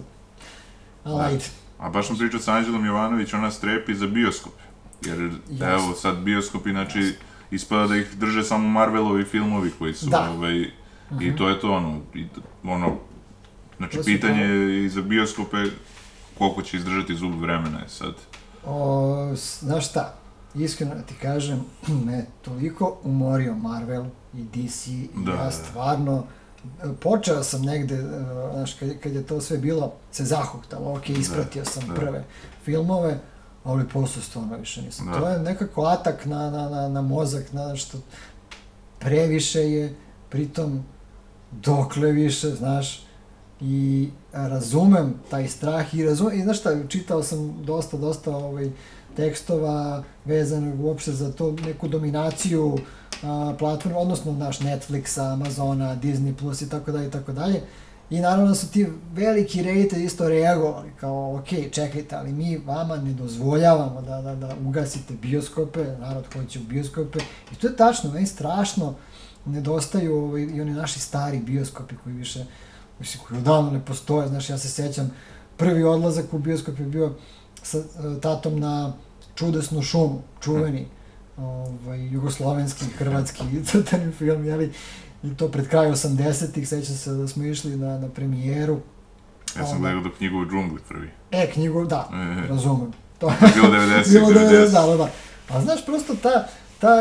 ali da. Ajde. A baš sam pričao s Anđelom Jovanović, ona strepi za bioskop, jer, Jasne. Evo, sad bioskop, inači, Jasne. Ispada da ih drže samo Marvelovi filmovi koji su, da. Ovaj, uh-huh. I to je to, ono, i, ono, znači, pitanje je i za bioskope koliko će izdržati zub vremena je sad. O, znaš šta, iskreno ti kažem, me toliko umorio Marvel i D C i da, ja stvarno, počeo sam negde, znaš, kad, kad je to sve bilo, se zahuktalo, ok, ispratio sam da, prve da. filmove, ali posle stvarno više nisam. Da. To je nekako atak na, na, na, na mozak, na što previše je, pritom dokle više, znaš, i razumem taj strah i razumem, i znaš šta, čitao sam dosta, dosta ovaj, tekstova vezanog uopšte za to neku dominaciju a, platforma, odnosno naš Netflixa, Amazona, Disney Plus i tako dalje i tako dalje. I naravno da su ti veliki reditelji isto reagovali, kao ok, čekajte, ali mi vama ne dozvoljavamo da, da, da ugasite bioskope, narod hoće u bioskope. I to je tačno, meni strašno nedostaju ovaj, i oni naši stari bioskopi koji više, mislim, koji odavno ne postoje. Znaš, ja se sjećam, prvi odlazak u bioskop je bio sa tatom na Čudesnu šumu, čuveni, ovaj, jugoslovenski, hrvatski crtani film, jeli, i to pred kraj osamdesetih, sećam se da smo išli na, na premijeru. Ja sam gledao do Knjigu u džungli prvi. E, Knjigu, da, e, razumem. To je bilo devedeset. Bilo devedeset, da, da. Pa znaš, prosto ta, ta,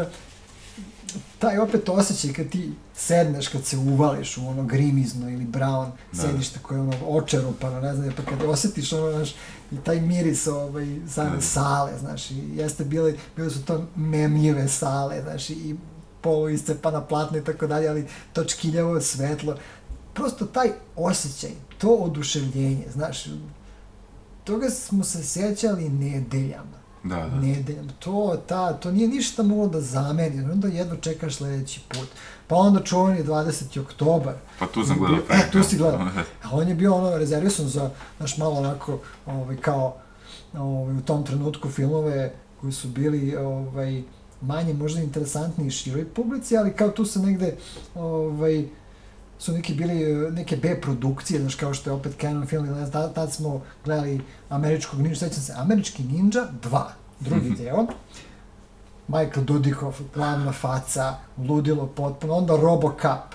taj opet osjećaj kad ti sedneš, kad se uvališ u ono grimizno ili brown sedište koje je ono očerupano, ne znam, pa kad osjetiš ono, znaš, i taj miris ovaj, same sale, znaš, i jeste bile, bile su to memljive sale, znaš, i polu iscepana platna i tako dalje, ali to čkiljavo svetlo, prosto taj osjećaj, to oduševljenje, znaš, toga smo se sjećali nedeljama. Da, da. Nedeljama. To, ta, to nije ništa moglo da zameni, onda jedno čekaš sledeći put. Pa onda čuveni dvadeseti oktobar. Pa tu sam gledao Franka. E, tu si gledao. A on je bio ono rezervisan za, znaš, malo onako, ovaj, kao, ovaj, u tom trenutku filmove koji su bili, ovaj, manje možda interesantni i široj publici, ali kao tu se negde, ovaj, su neki bili neke B produkcije, znaš, kao što je opet Canon film, ne znam, tad smo gledali Američkog ninja, sećam se, Američki ninja dva, drugi deo, Michael Dudikoff, glavna faca, ludilo potpuno, onda RoboCop,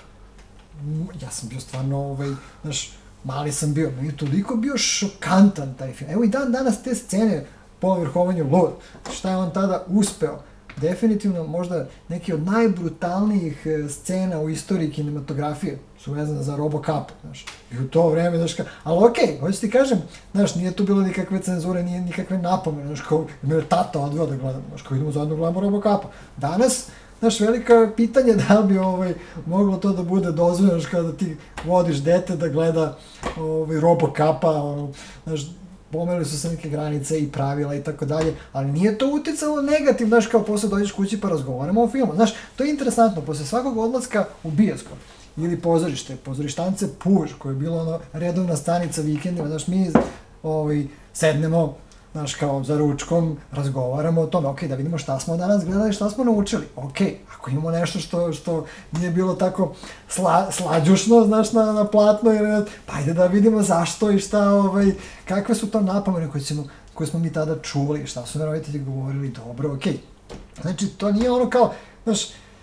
ja sam bio stvarno, ovaj, znaš, mali sam bio, meni je toliko bio šokantan taj film, evo i dan danas te scene, povrhovanje lud, šta je on tada uspeo, definitivno možda neki od najbrutalnijih scena u istoriji kinematografije su vezane za RoboCop, znaš, i u to vreme, znaš, ali okej, okay, hoću ti kažem, znaš, nije tu bilo nikakve cenzure, nije nikakve napomene, znaš, kao, me je tata odveo da gledam, znaš, kao idemo zajedno gledamo RoboCopa. Danas, znaš, velika pitanje da li bi, ovaj, moglo to da bude dozvoljeno, znaš, kada ti vodiš dete da gleda, ovaj, RoboCopa, ono, znaš, pomerili su se neke granice i pravila i tako dalje, ali nije to uticalo negativno, znaš, kao posle dođeš kući pa razgovaramo o filmu. Znaš, to je interesantno, posle svakog odlaska u bioskop ili pozorište, pozorištance Puž, koje je bilo ono redovna stanica vikendima, znaš, mi ovaj, sednemo, znaš, kao za ručkom, razgovaramo o tome, ok, da vidimo šta smo danas gledali, šta smo naučili, ok, ako imamo nešto što, što nije bilo tako sla, slađušno, znaš, na, na platno, ili, pa ajde da vidimo zašto i šta, ovaj, kakve su to napomene koje, ćemo, koje smo mi tada čuli, šta su roditelji govorili, dobro, ok. Znači, to nije ono kao, znaš,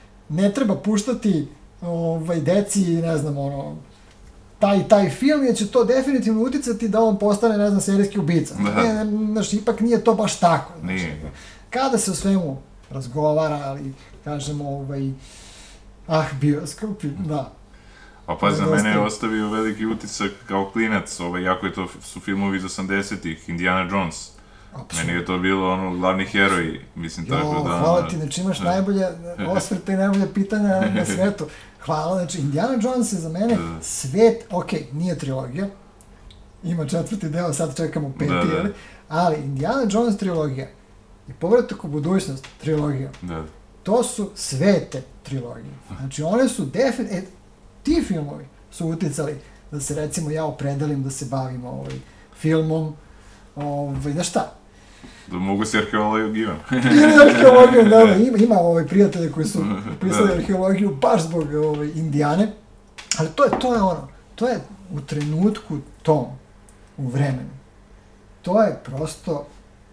ne treba puštati ovaj, deci, ne znam, ono, taj taj film, jer će to definitivno uticati da on postane, ne znam, serijski ubica. Ne, ne, znaš, ipak nije to baš tako. Znači, nije. Kada se o svemu razgovara, ali, kažemo, ovaj, ah, bioskopi, da. A pa za mene je ostavio veliki utisak kao klinac, ovaj, jako je to su filmovi iz osamdesetih, Indiana Jones. Apsolutno. Meni je to bilo ono glavni heroj, mislim, jo, tako da... Hvala ti, znači imaš najbolje osvrte i najbolje pitanja na svetu. Hvala, znači Indiana Jones je za mene svet, ok, nije trilogija, ima četvrti deo, sad čekamo peti, da, da. Ali Indiana Jones trilogija i Povratak u budućnost trilogija, da. To su svete trilogije. Znači one su definitivno, e, ti filmovi su uticali da se recimo ja opredelim da se bavim ovaj, filmom, ovaj, da šta? Da mogu se arheologijom. Ili arheologijom, da, da, ima, ima ovaj prijatelje koji su upisali arheologiju baš zbog ovaj, Indijane, ali to je, to je ono, to je u trenutku tom, u vremenu, to je prosto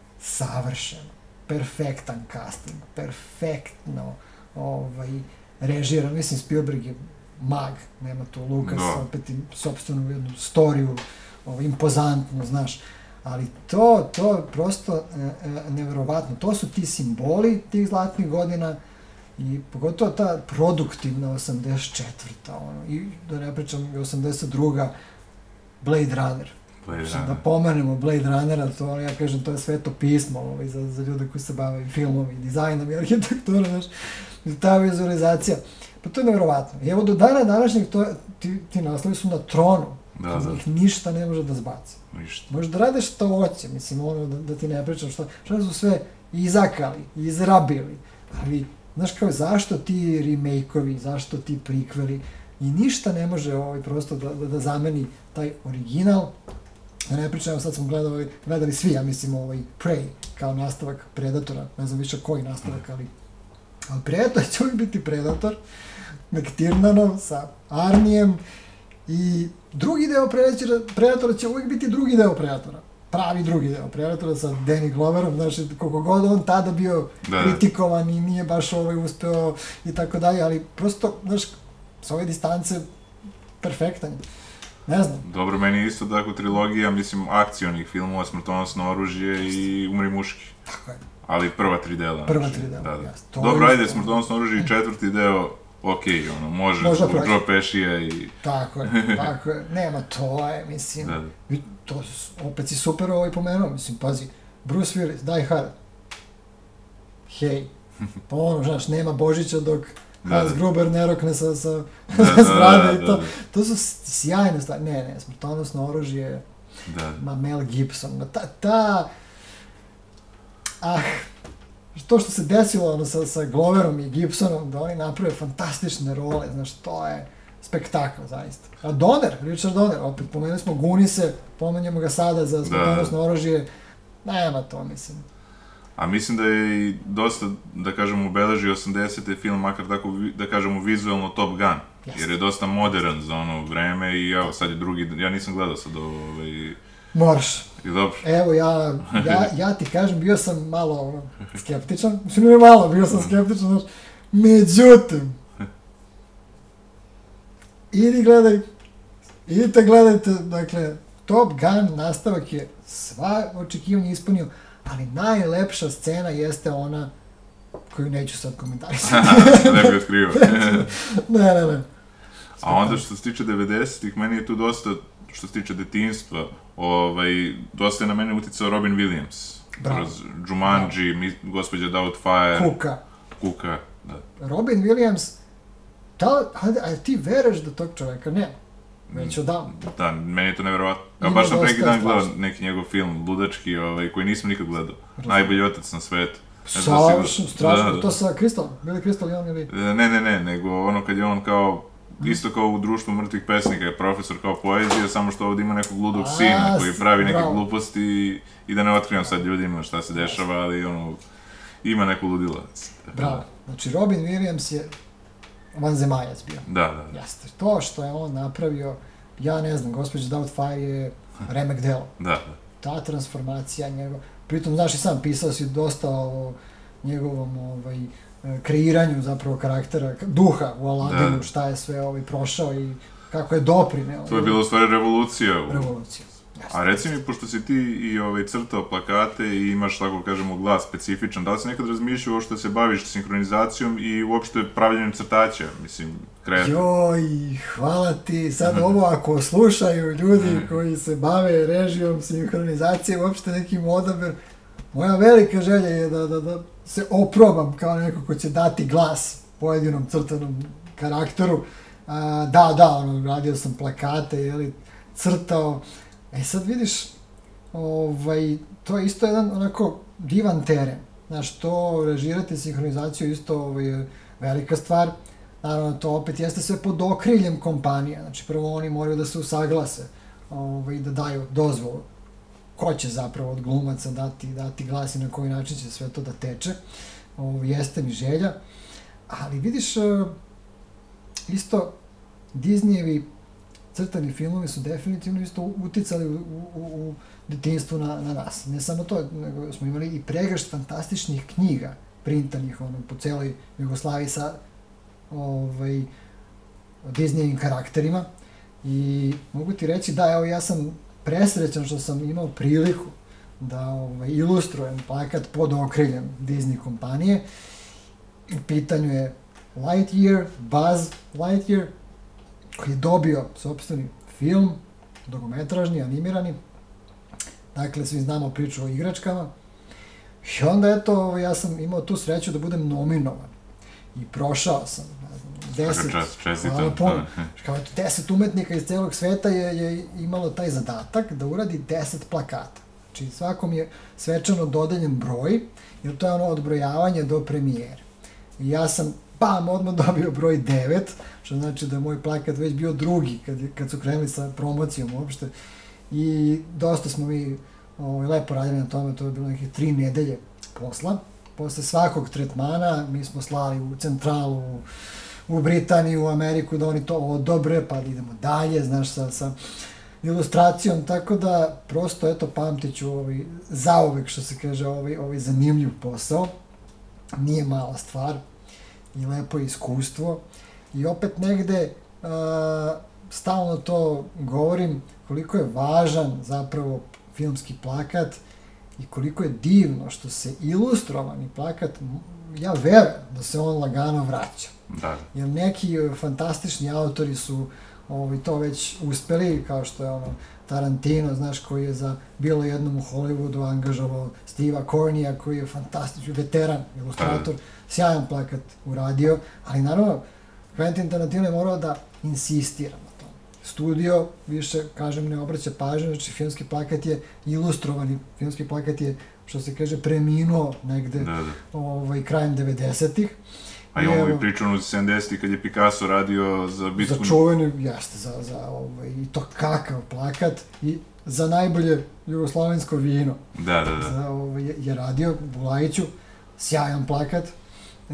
savršeno, perfektan casting, perfektno ovaj, režiran, mislim Spielberg je mag, nema tu Lucas, no. Opet i sopstvenu jednu storiju, ovaj, impozantno, znaš, ali to, to je prosto e, e, nevjerovatno. To su ti simboli tih zlatnih godina i pogotovo ta produktivna osamdeset četvrta ono, i da ne pričam i osamdeset druga Blade Runner. Blade Što Runner. da pomenemo Blade Runnera, to ja kažem, to je sveto pismo ovaj, za, za ljude koji se bave i filmom, i dizajnom, i arhitekturom, znaš, i ta vizualizacija. Pa to je nevjerovatno. I evo do dana današnjeg to, ti, ti naslovi su na tronu, Da, da. ih ništa ne može da zbaci. Ništa. Možeš da rade što hoće, mislim, ono, da, da ti ne pričam što, što su sve izakali, izrabili, ali, znaš kao, zašto ti remake-ovi, zašto ti prikveli, i ništa ne može ovaj, prosto da, da, da zameni taj original. Da ne pričam, sad smo gledali, gledali svi, ja mislim, ovaj Prey, kao nastavak Predatora, ne znam više koji nastavak, ali, ali Predator će uvijek biti Predator, McTiernanov sa Arnijem, i drugi deo Predatora, Predatora će uvijek biti drugi deo Predatora. Pravi drugi deo Predatora sa Danny Gloverom, znaš, koliko god on tada bio Da. kritikovan i nije baš ovaj uspeo i tako dalje, ali prosto, znaš, s ove distance, perfektan je. Ne znam. Dobro, meni je isto tako trilogija, mislim, akcionih filmova, Smrtonosno oružje i Umri muški. Tako je. Ali prva tri dela. Prva znači, tri dela, da, da. jasno. To Dobro, je- ajde, Smrtonosno oružje i četvrti deo, okej, ono, može, Može zbog proći. Joe Peshija i... Tako je, tako je. Nema, to je, mislim, Da, da. i to s- opet si super ovaj pomenuo, mislim, pazi, Bruce Willis, Die Hard, hej, pa ono, znaš, nema Božića dok Da, Hans da. Gruber ne rokne sa, sa, Da, sa da, zgrade da, i to, da. to su s- sjajne stvari, ne, ne, Smrtonosno oružje, Da, ma Mel Gibson, ma ta, ta, ah, to što se desilo ono, sa, sa Gloverom i Gibsonom, da oni naprave fantastične role, znaš, to je spektakl, zaista. A Donner, Richard Donner, opet pomenuli smo Gunise, pomenjamo ga sada za smrtonosno oružje, nema to, mislim. A mislim da je i dosta, da kažem, obeležio osamdesete film, makar tako, vi- da kažemo, vizualno Top Gun. Jeste. Jer je dosta modern za ono vreme i evo, sad je drugi, ja nisam gledao sad ovo, ovaj, i Moraš. dobro. Evo, ja, ja, ja ti kažem, bio sam malo ono, skeptičan, mislim, ne malo, bio sam skeptičan, znaš, međutim, idi gledaj, idite gledajte, dakle, Top Gun nastavak je sva očekivanja ispunio, ali najlepša scena jeste ona koju neću sad komentarisati. Ne bi otkrio. ne, ne, ne. A onda što se tiče devedesetih, meni je tu dosta, što se tiče detinjstva, ovaj, dosta je na mene uticao Robin Williams. Bravo. Kroz Jumanji, mi, Gospođa Doubtfire, Kuka. Kuka, da. Robin Williams, da, a, a ti veruješ da tog čoveka nema? Već odavno. Da, meni je to nevjerovatno. Ja Ima baš sam dosta neki dan gledao strašno. neki njegov film, ludački, ovaj, koji nisam nikad gledao. Razumem. Najbolji otac na svetu. Ne znam da si ga- Savršeno, strašno, Da, da. to sa Crystal, bili Crystal i on ili... E, Ne, ne, ne, nego ono kad je on kao, isto kao u društvu mrtvih pesnika, je profesor kao poezije, samo što ovdje ima nekog ludog A, sina koji pravi neke bravo. gluposti i, i da ne otkrivam sad ljudima šta se dešava, ali ono, ima neku ludilo. Bravo. Znači, Robin Williams je vanzemajac bio. Da, da, da. Jeste. To što je on napravio, ja ne znam, Gospođa Doubtfire je remek delo. Da, da. Ta transformacija njegova. Pritom, znaš i sam, pisao si dosta o njegovom ovaj, kreiranju zapravo karaktera, duha u Aladinu, Da. šta je sve ovaj, prošao i kako je doprineo. To je bila u stvari revolucija. U... Revolucija. Jeste. A reci mi, pošto si ti i ovaj, crtao plakate i imaš, tako kažemo, glas specifičan, da li si nekad razmišljao uopšte se baviš sinhronizacijom i uopšte pravljenjem crtaća, mislim, kreativno? Joj, hvala ti. Sad ovo ako slušaju ljudi koji se bave režijom, sinhronizacije, uopšte nekim odabir, moja velika želja je da, da, da se oprobam kao neko ko će dati glas pojedinom crtanom karakteru. A, da, da, ono, radio sam plakate, jeli, crtao. E sad vidiš, ovaj, to je isto jedan onako divan teren. Znaš, to režirati sinhronizaciju isto ovaj, je velika stvar. Naravno, to opet jeste sve pod okriljem kompanija. Znači, prvo oni moraju da se usaglase, ovaj, da daju dozvolu ko će zapravo od glumaca dati, dati glas i na koji način će sve to da teče. Ovo, jeste mi želja. Ali vidiš, e, isto Disneyevi crtani filmovi su definitivno isto uticali u, u, u detinjstvu na, na nas. Ne samo to, nego smo imali i pregršt fantastičnih knjiga printanih ono, po celoj Jugoslaviji sa ovaj, Disneyevim karakterima. I mogu ti reći da, evo ja sam presrećan što sam imao priliku da ovaj, ilustrujem plakat pod okriljem Disney kompanije. U pitanju je Lightyear, Buzz Lightyear, koji je dobio sopstveni film, dugometražni, animirani. Dakle, svi znamo priču o igračkama. I onda, eto, ja sam imao tu sreću da budem nominovan. I prošao sam, ne znam, deset, hvala puno, kao eto, deset umetnika iz celog sveta je, je imalo taj zadatak da uradi deset plakata. Znači, svakom je svečano dodeljen broj, jer to je ono odbrojavanje do premijere. I ja sam, bam, odmah dobio broj devet, što znači da je moj plakat već bio drugi, kad, kad su krenuli sa promocijom uopšte. I dosta smo mi ovaj, lepo radili na tome, to je bilo nekih tri nedelje posla. Posle svakog tretmana mi smo slali u centralu, u Britaniju, u Ameriku, da oni to odobre, pa da idemo dalje, znaš, sa, sa ilustracijom, tako da prosto, eto, pamtit ću ovaj, zauvek, što se kaže, ovaj, ovaj zanimljiv posao. Nije mala stvar i lepo je iskustvo. I opet negde, uh, stalno to govorim, koliko je važan zapravo filmski plakat i koliko je divno što se ilustrovani plakat, ja verujem da se on lagano vraća. Da. Jer neki fantastični autori su ovaj, to već uspeli, kao što je ono Tarantino, znaš, koji je za Bilo jednom u Hollywoodu angažovao Steva Cornija, koji je fantastični veteran, ilustrator, sjajan plakat uradio, ali naravno, Quentin Tarantino je morao da insistira na tom. Studio, više, kažem, ne obraća pažnju, znači filmski plakat je ilustrovani, filmski plakat je, što se kaže, preminuo negde da, da. Ovaj, krajem devedesetih. A imamo i priču u sedamdesetih kad je Picasso radio za bitku... Za čuveni, jeste, za, za ovaj, i to kakav plakat i za najbolje jugoslovensko vino. Da, da, da. Za, ovaj, je radio Bulajiću, sjajan plakat. E,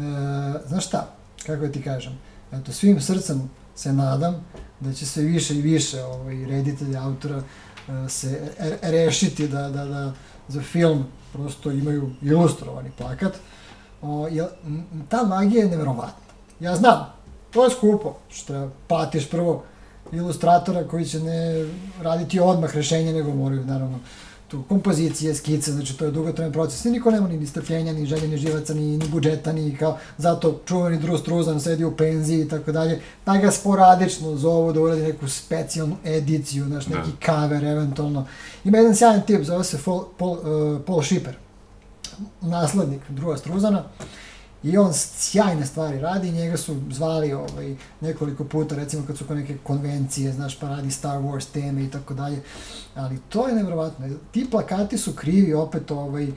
znaš šta, kako ti kažem, eto, svim srcem se nadam da će se više i više ovaj, reditelji, autora e, se re, rešiti da, da, da za film prosto imaju ilustrovani plakat. O, jel, ta magija je nevjerovatna. Ja znam, to je skupo, što treba platiš prvo ilustratora koji će ne raditi odmah rešenje, nego moraju, naravno, tu kompozicije, skice, znači to je dugotrajan proces. I niko nema ni strpljenja, ni želje, ni živaca, ni, ni budžeta, ni kao, zato čuveni Drew Struzan sedi u penziji i tako dalje, pa ga sporadično zovu da uradi neku specijalnu ediciju, znaš, neki cover eventualno. Ima jedan sjajan tip, zove se Paul, Paul, uh, Paul Shipper, naslednik Drewa Struzana, i on sjajne stvari radi, njega su zvali ovaj, nekoliko puta, recimo kad su kao neke konvencije, znaš, pa radi Star Wars teme i tako dalje, ali to je nevjerovatno. Ti plakati su krivi opet, ovaj,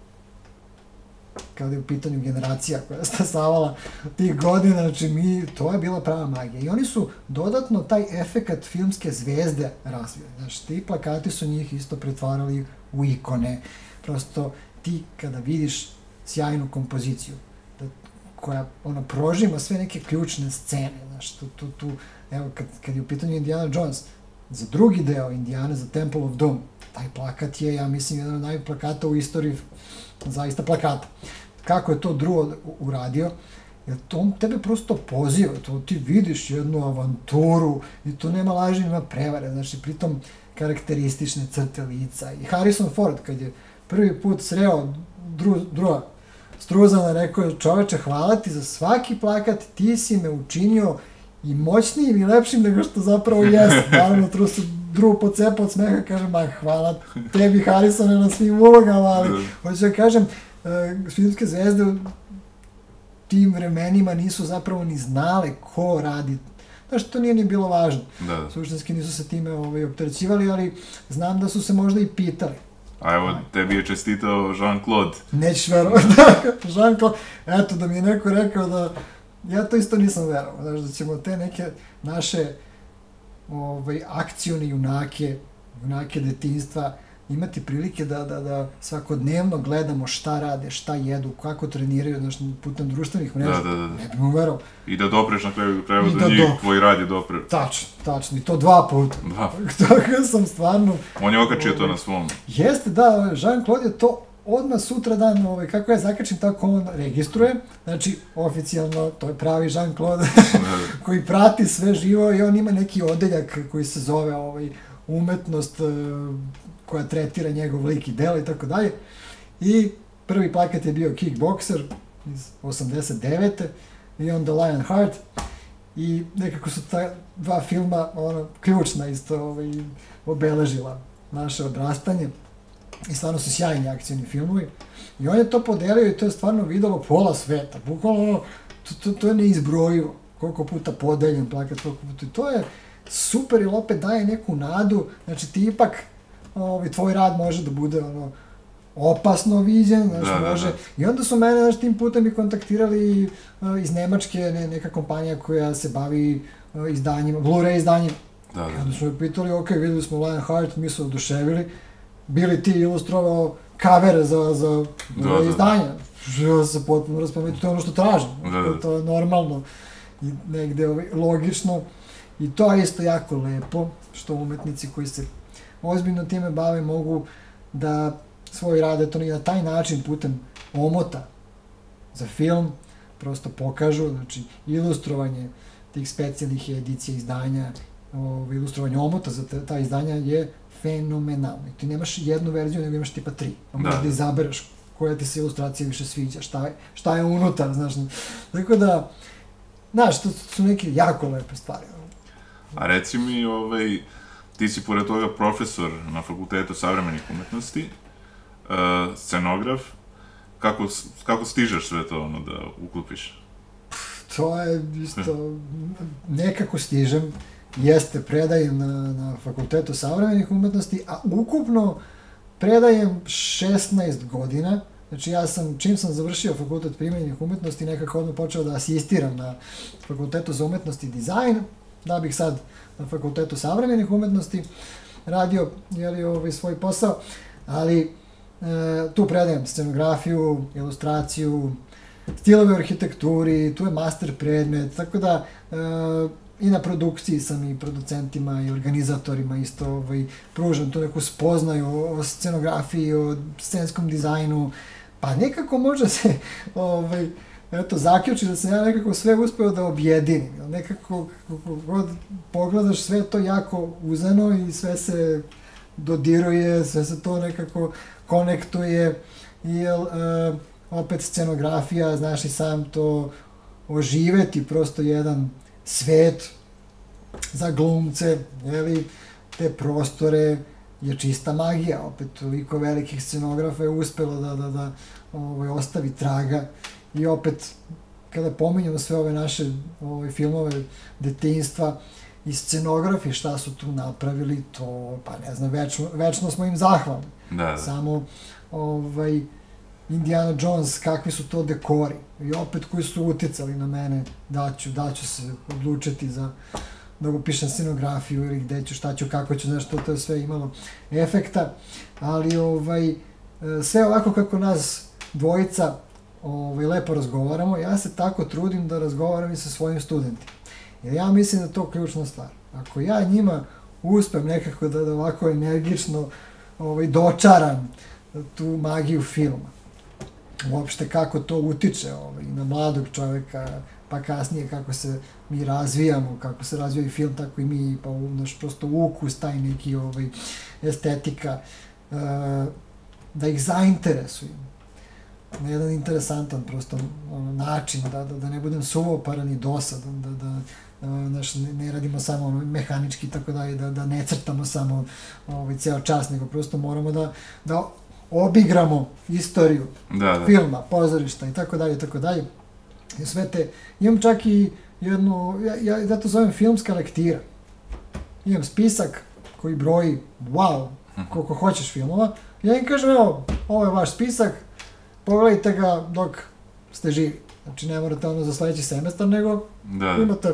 kada je u pitanju generacija koja je stasavala tih godina, znači mi, to je bila prava magija. I oni su dodatno taj efekat filmske zvezde razvili. Znači, ti plakati su njih isto pretvarali u ikone. Prosto, ti kada vidiš sjajnu kompoziciju, da, koja ona prožima sve neke ključne scene, znaš, tu, tu, tu, evo, kad, kad je u pitanju Indiana Jones, za drugi deo Indiana, za Temple of Doom, taj plakat je, ja mislim, jedan od najboljih plakata u istoriji, zaista plakata. Kako je to Drew uradio? Jer to on tebe prosto poziva, to ti vidiš jednu avanturu i to nema laži, nema prevare, znači, pritom karakteristične crte lica. I Harrison Ford, kad je prvi put sreo Drewa Struzana, rekao je, čoveče, hvala ti za svaki plakat, ti si me učinio i moćnijim i lepšim nego što zapravo jeste. Naravno, Drew pocepa od smeha, kaže, ma hvala tebi, Harrisone, na svim ulogama, ali hoću da kažem, filmske zvezde u tim vremenima nisu zapravo ni znale ko radi. Znaš, to nije ni bilo važno. Da. Suštinski nisu se time ovaj, opterećivali, ali znam da su se možda i pitali. A evo, tebi je čestitao Jean-Claude. Nećeš verovati, da, Jean-Claude. Eto, da mi je neko rekao da, ja to isto nisam verovao, znaš, da ćemo te neke naše ovaj, akcione junake, junake detinjstva, imati prilike da, da, da svakodnevno gledamo šta rade, šta jedu, kako treniraju, znaš, putem društvenih mreža. Da, da, da. Ne bih mu verovao. I da dopreš na kraju kraju do njih, do... tvoj rad je dopre. Tačno, tačno. I to dva puta. Dva. Toga sam stvarno... On je okačio ovaj, to na svom. Jeste, da, Jean-Claude je to odmah sutra dan, ovaj, kako ja zakačim, tako on registruje. Znači, oficijalno, to je pravi Jean-Claude koji prati sve živo i on ima neki odeljak koji se zove ovaj, umetnost koja tretira njegov lik i delo i tako dalje. I prvi plakat je bio Kickboxer iz osamdeset devete i onda Lionheart i nekako su ta dva filma ono, ključna isto ovaj, obeležila naše odrastanje i stvarno su sjajni akcijni filmovi i on je to podelio i to je stvarno videlo pola sveta, bukvalno ono, to, to, to je neizbrojivo koliko puta podeljen plakat, koliko puta, to je super i opet daje neku nadu, znači ti ipak ovaj, tvoj rad može da bude ono opasno viđen, znaš, da, može. Da, da. I onda su mene, znaš, tim putem i kontaktirali uh, iz Nemačke, ne, neka kompanija koja se bavi uh, izdanjima, Blu-ray izdanjima. Da, da. I onda su me pitali, ok, videli smo Lionheart, mi su oduševili, bili ti ilustrovao kavere za, za da, da, izdanja. Ja se potpuno raspametio, to je ono što tražim. Da, da. To je normalno i negde ovaj, logično. I to je isto jako lepo, što umetnici koji se ozbiljno time bave mogu da svoj rad, eto, na taj način putem omota za film prosto pokažu, znači ilustrovanje tih specijalnih edicija izdanja, ovo, ilustrovanje omota za te, ta izdanja je fenomenalno. Ti nemaš jednu verziju, nego imaš tipa tri. Da. Možda da izabereš koja ti se ilustracija više sviđa, šta je, šta je unutar, znaš. Tako da, znaš, to su neke jako lepe stvari. A reci mi, ovaj, ti si pored toga profesor na Fakultetu savremenih umetnosti, Uh, scenograf, kako, kako stižeš sve to ono da uklopiš? To je isto, nekako stižem, jeste predajem na, na Fakultetu savremenih umetnosti, a ukupno predajem šesnaest godina, znači ja sam, čim sam završio Fakultet primenjenih umetnosti, nekako odmah počeo da asistiram na Fakultetu za umetnost i dizajn, da bih sad na Fakultetu savremenih umetnosti radio, jeli, ovaj, svoj posao, ali E, tu predajem scenografiju, ilustraciju, stilove u arhitekturi, tu je master predmet, tako da e, i na produkciji sam i producentima i organizatorima isto ovaj, pružam tu neku spoznaju o, o scenografiji, o scenskom dizajnu, pa nekako može se ovaj, eto, zaključi da sam ja nekako sve uspeo da objedinim, nekako kako god pogledaš sve to jako uzeno i sve se dodiruje, sve se to nekako konektuje, jer uh, opet scenografija, znaš i sam to oživeti, prosto jedan svet za glumce, jeli, te prostore je čista magija, opet toliko velikih scenografa je uspelo da, da, da ovaj, ostavi traga i opet kada pominjamo sve ove naše ovaj, filmove detinjstva i scenografi šta su tu napravili, to, pa ne znam, večno, večno smo im zahvalni. Da, da. Samo, ovaj, Indiana Jones, kakvi su to dekori. I opet koji su uticali na mene, da ću, da ću se odlučiti za da upišem scenografiju ili gde ću, šta ću, kako ću, znaš, to, to je sve imalo efekta. Ali, ovaj, sve ovako kako nas dvojica ovaj, lepo razgovaramo, ja se tako trudim da razgovaram i sa svojim studentima. Jer ja mislim da je to ključna stvar. Ako ja njima uspem nekako da, da ovako energično ovaj, dočaram tu magiju filma, uopšte kako to utiče ovaj, na mladog čoveka, pa kasnije kako se mi razvijamo, kako se razvija i film, tako i mi, pa naš prosto ukus, taj neki ovaj, estetika, uh, da ih zainteresujem na jedan interesantan prosto ono, način, da, da, da ne budem suvoparan i dosadan, da, da Znaš, ne, ne radimo samo mehanički, tako da, da, da ne crtamo samo ovaj, ceo čas, nego prosto moramo da, da obigramo istoriju da, da. filma, pozorišta i tako dalje, tako dalje. I sve te, imam čak i jednu, ja, ja, ja to zovem filmska lektira. Imam spisak koji broji, wow, koliko hoćeš filmova. Ja im kažem, evo, ovo je vaš spisak, pogledajte ga dok ste živi. Znači, ne morate ono za sledeći semestar, nego da, da. imate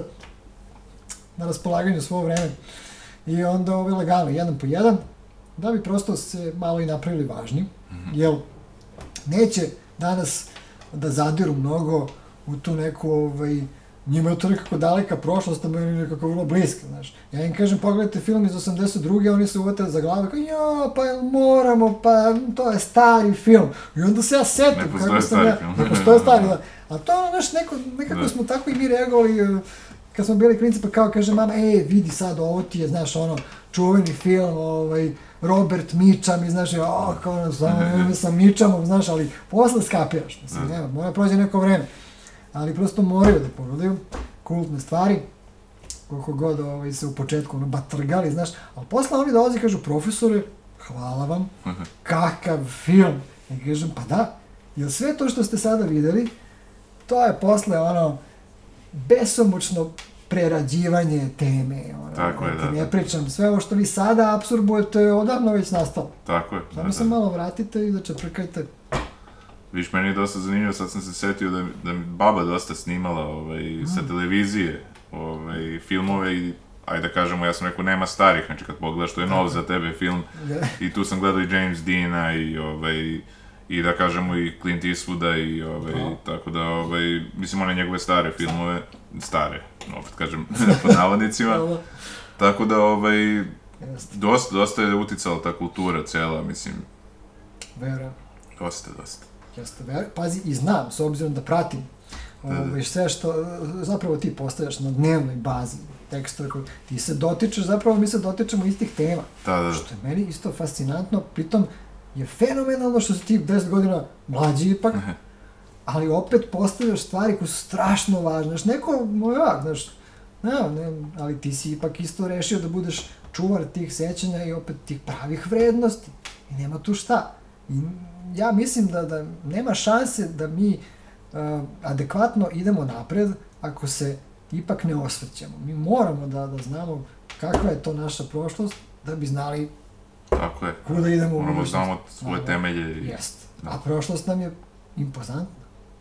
na raspolaganju svo vreme. I onda ovi legalno, jedan po jedan, da bi prosto se malo i napravili važni, mm-hmm. jer neće danas da zadiru mnogo u tu neku, ovaj, njima je to nekako daleka prošlost, a meni nekako vrlo bliska, znaš. Ja im kažem, pogledajte film iz osamdeset druge oni se uvatili za glavu, kao, ja, pa moramo, pa to je stari film. I onda se ja setim, kako sam ja, ne postoje stari, da. A to, znaš, neko, nekako da. smo tako i mi reagovali, kad smo bili klinici, pa kao kaže mama, ej, vidi sad, ovo ti je, znaš, ono, čuveni film, ovaj, Robert Mitchum, i znaš, o, kao ono, sam, sam Mitchumom, znaš, ali posle skapiraš, mislim, nema, mora prođe neko vreme, ali prosto moraju da pogledaju kultne stvari, koliko god ovaj, se u početku ono, batrgali, znaš, ali posle oni dolazi i kažu, profesore, hvala vam, kakav film, i kažem, pa da, jer sve to što ste sada videli, to je posle ono, besomučno prerađivanje teme, ono, tako je, da, ne da. pričam, sve ovo što vi sada apsorbujete, odavno već nastalo. Tako je, Samo da, se da. malo vratite i da čeprkajte. Viš, meni je dosta zanimljivo, sad sam se setio da, da mi baba dosta snimala ovaj, mm. sa televizije ovaj, filmove i, ajde da kažemo, ja sam rekao, nema starih, znači kad pogledaš, to je nov za tebe film, i tu sam gledao i James Deana i, ovaj, i da kažemo i Clint Eastwooda i ovaj, no. tako da, ovaj, mislim, one njegove stare filmove, stare, opet kažem, pod navodnicima, tako da, ovaj, dosta, dosta je uticala ta kultura cela, mislim. Verujem. Dosta, dosta. Jeste, verujem. Pazi, i znam, s obzirom da pratim, ovaj, sve što, zapravo ti postavljaš na dnevnoj bazi, tekstove koji ti se dotičeš, zapravo mi se dotičemo istih tema. Da, da. Što je meni isto fascinantno, pritom je fenomenalno što si ti deset godina mlađi ipak, uh-huh. ali opet postavljaš stvari koje su strašno važne. Znaš, neko, ja, znaš, ne, ne, ali ti si ipak isto rešio da budeš čuvar tih sećanja i opet tih pravih vrednosti. I nema tu šta. I ja mislim da, da nema šanse da mi uh, adekvatno idemo napred ako se ipak ne osvrćemo. Mi moramo da, da znamo kakva je to naša prošlost da bi znali tako je. Kuda idemo u moramo budućnost. znamo svoje temelje. I... Jest. A prošlost nam je impozantna.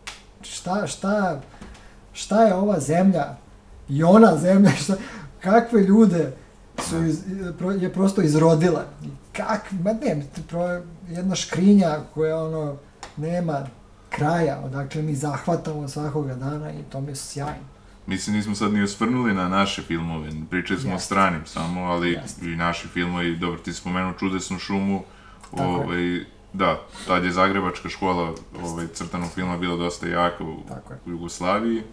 Šta, šta, šta je ova zemlja i ona zemlja, šta, kakve ljude su iz, je prosto izrodila. Kak, ma ne, pro, jedna škrinja koja ono nema kraja, odakle mi zahvatamo svakoga dana i to mi je sjajno. Mislim, nismo sad ni osvrnuli na naše filmove, pričali smo Jest. o stranim samo, ali Jest. i naši filmovi, dobro, ti spomenuo Čudesnu šumu, ovaj, da, tad je Zagrebačka škola ovaj, crtanog filma bila dosta jaka u, u Jugoslaviji,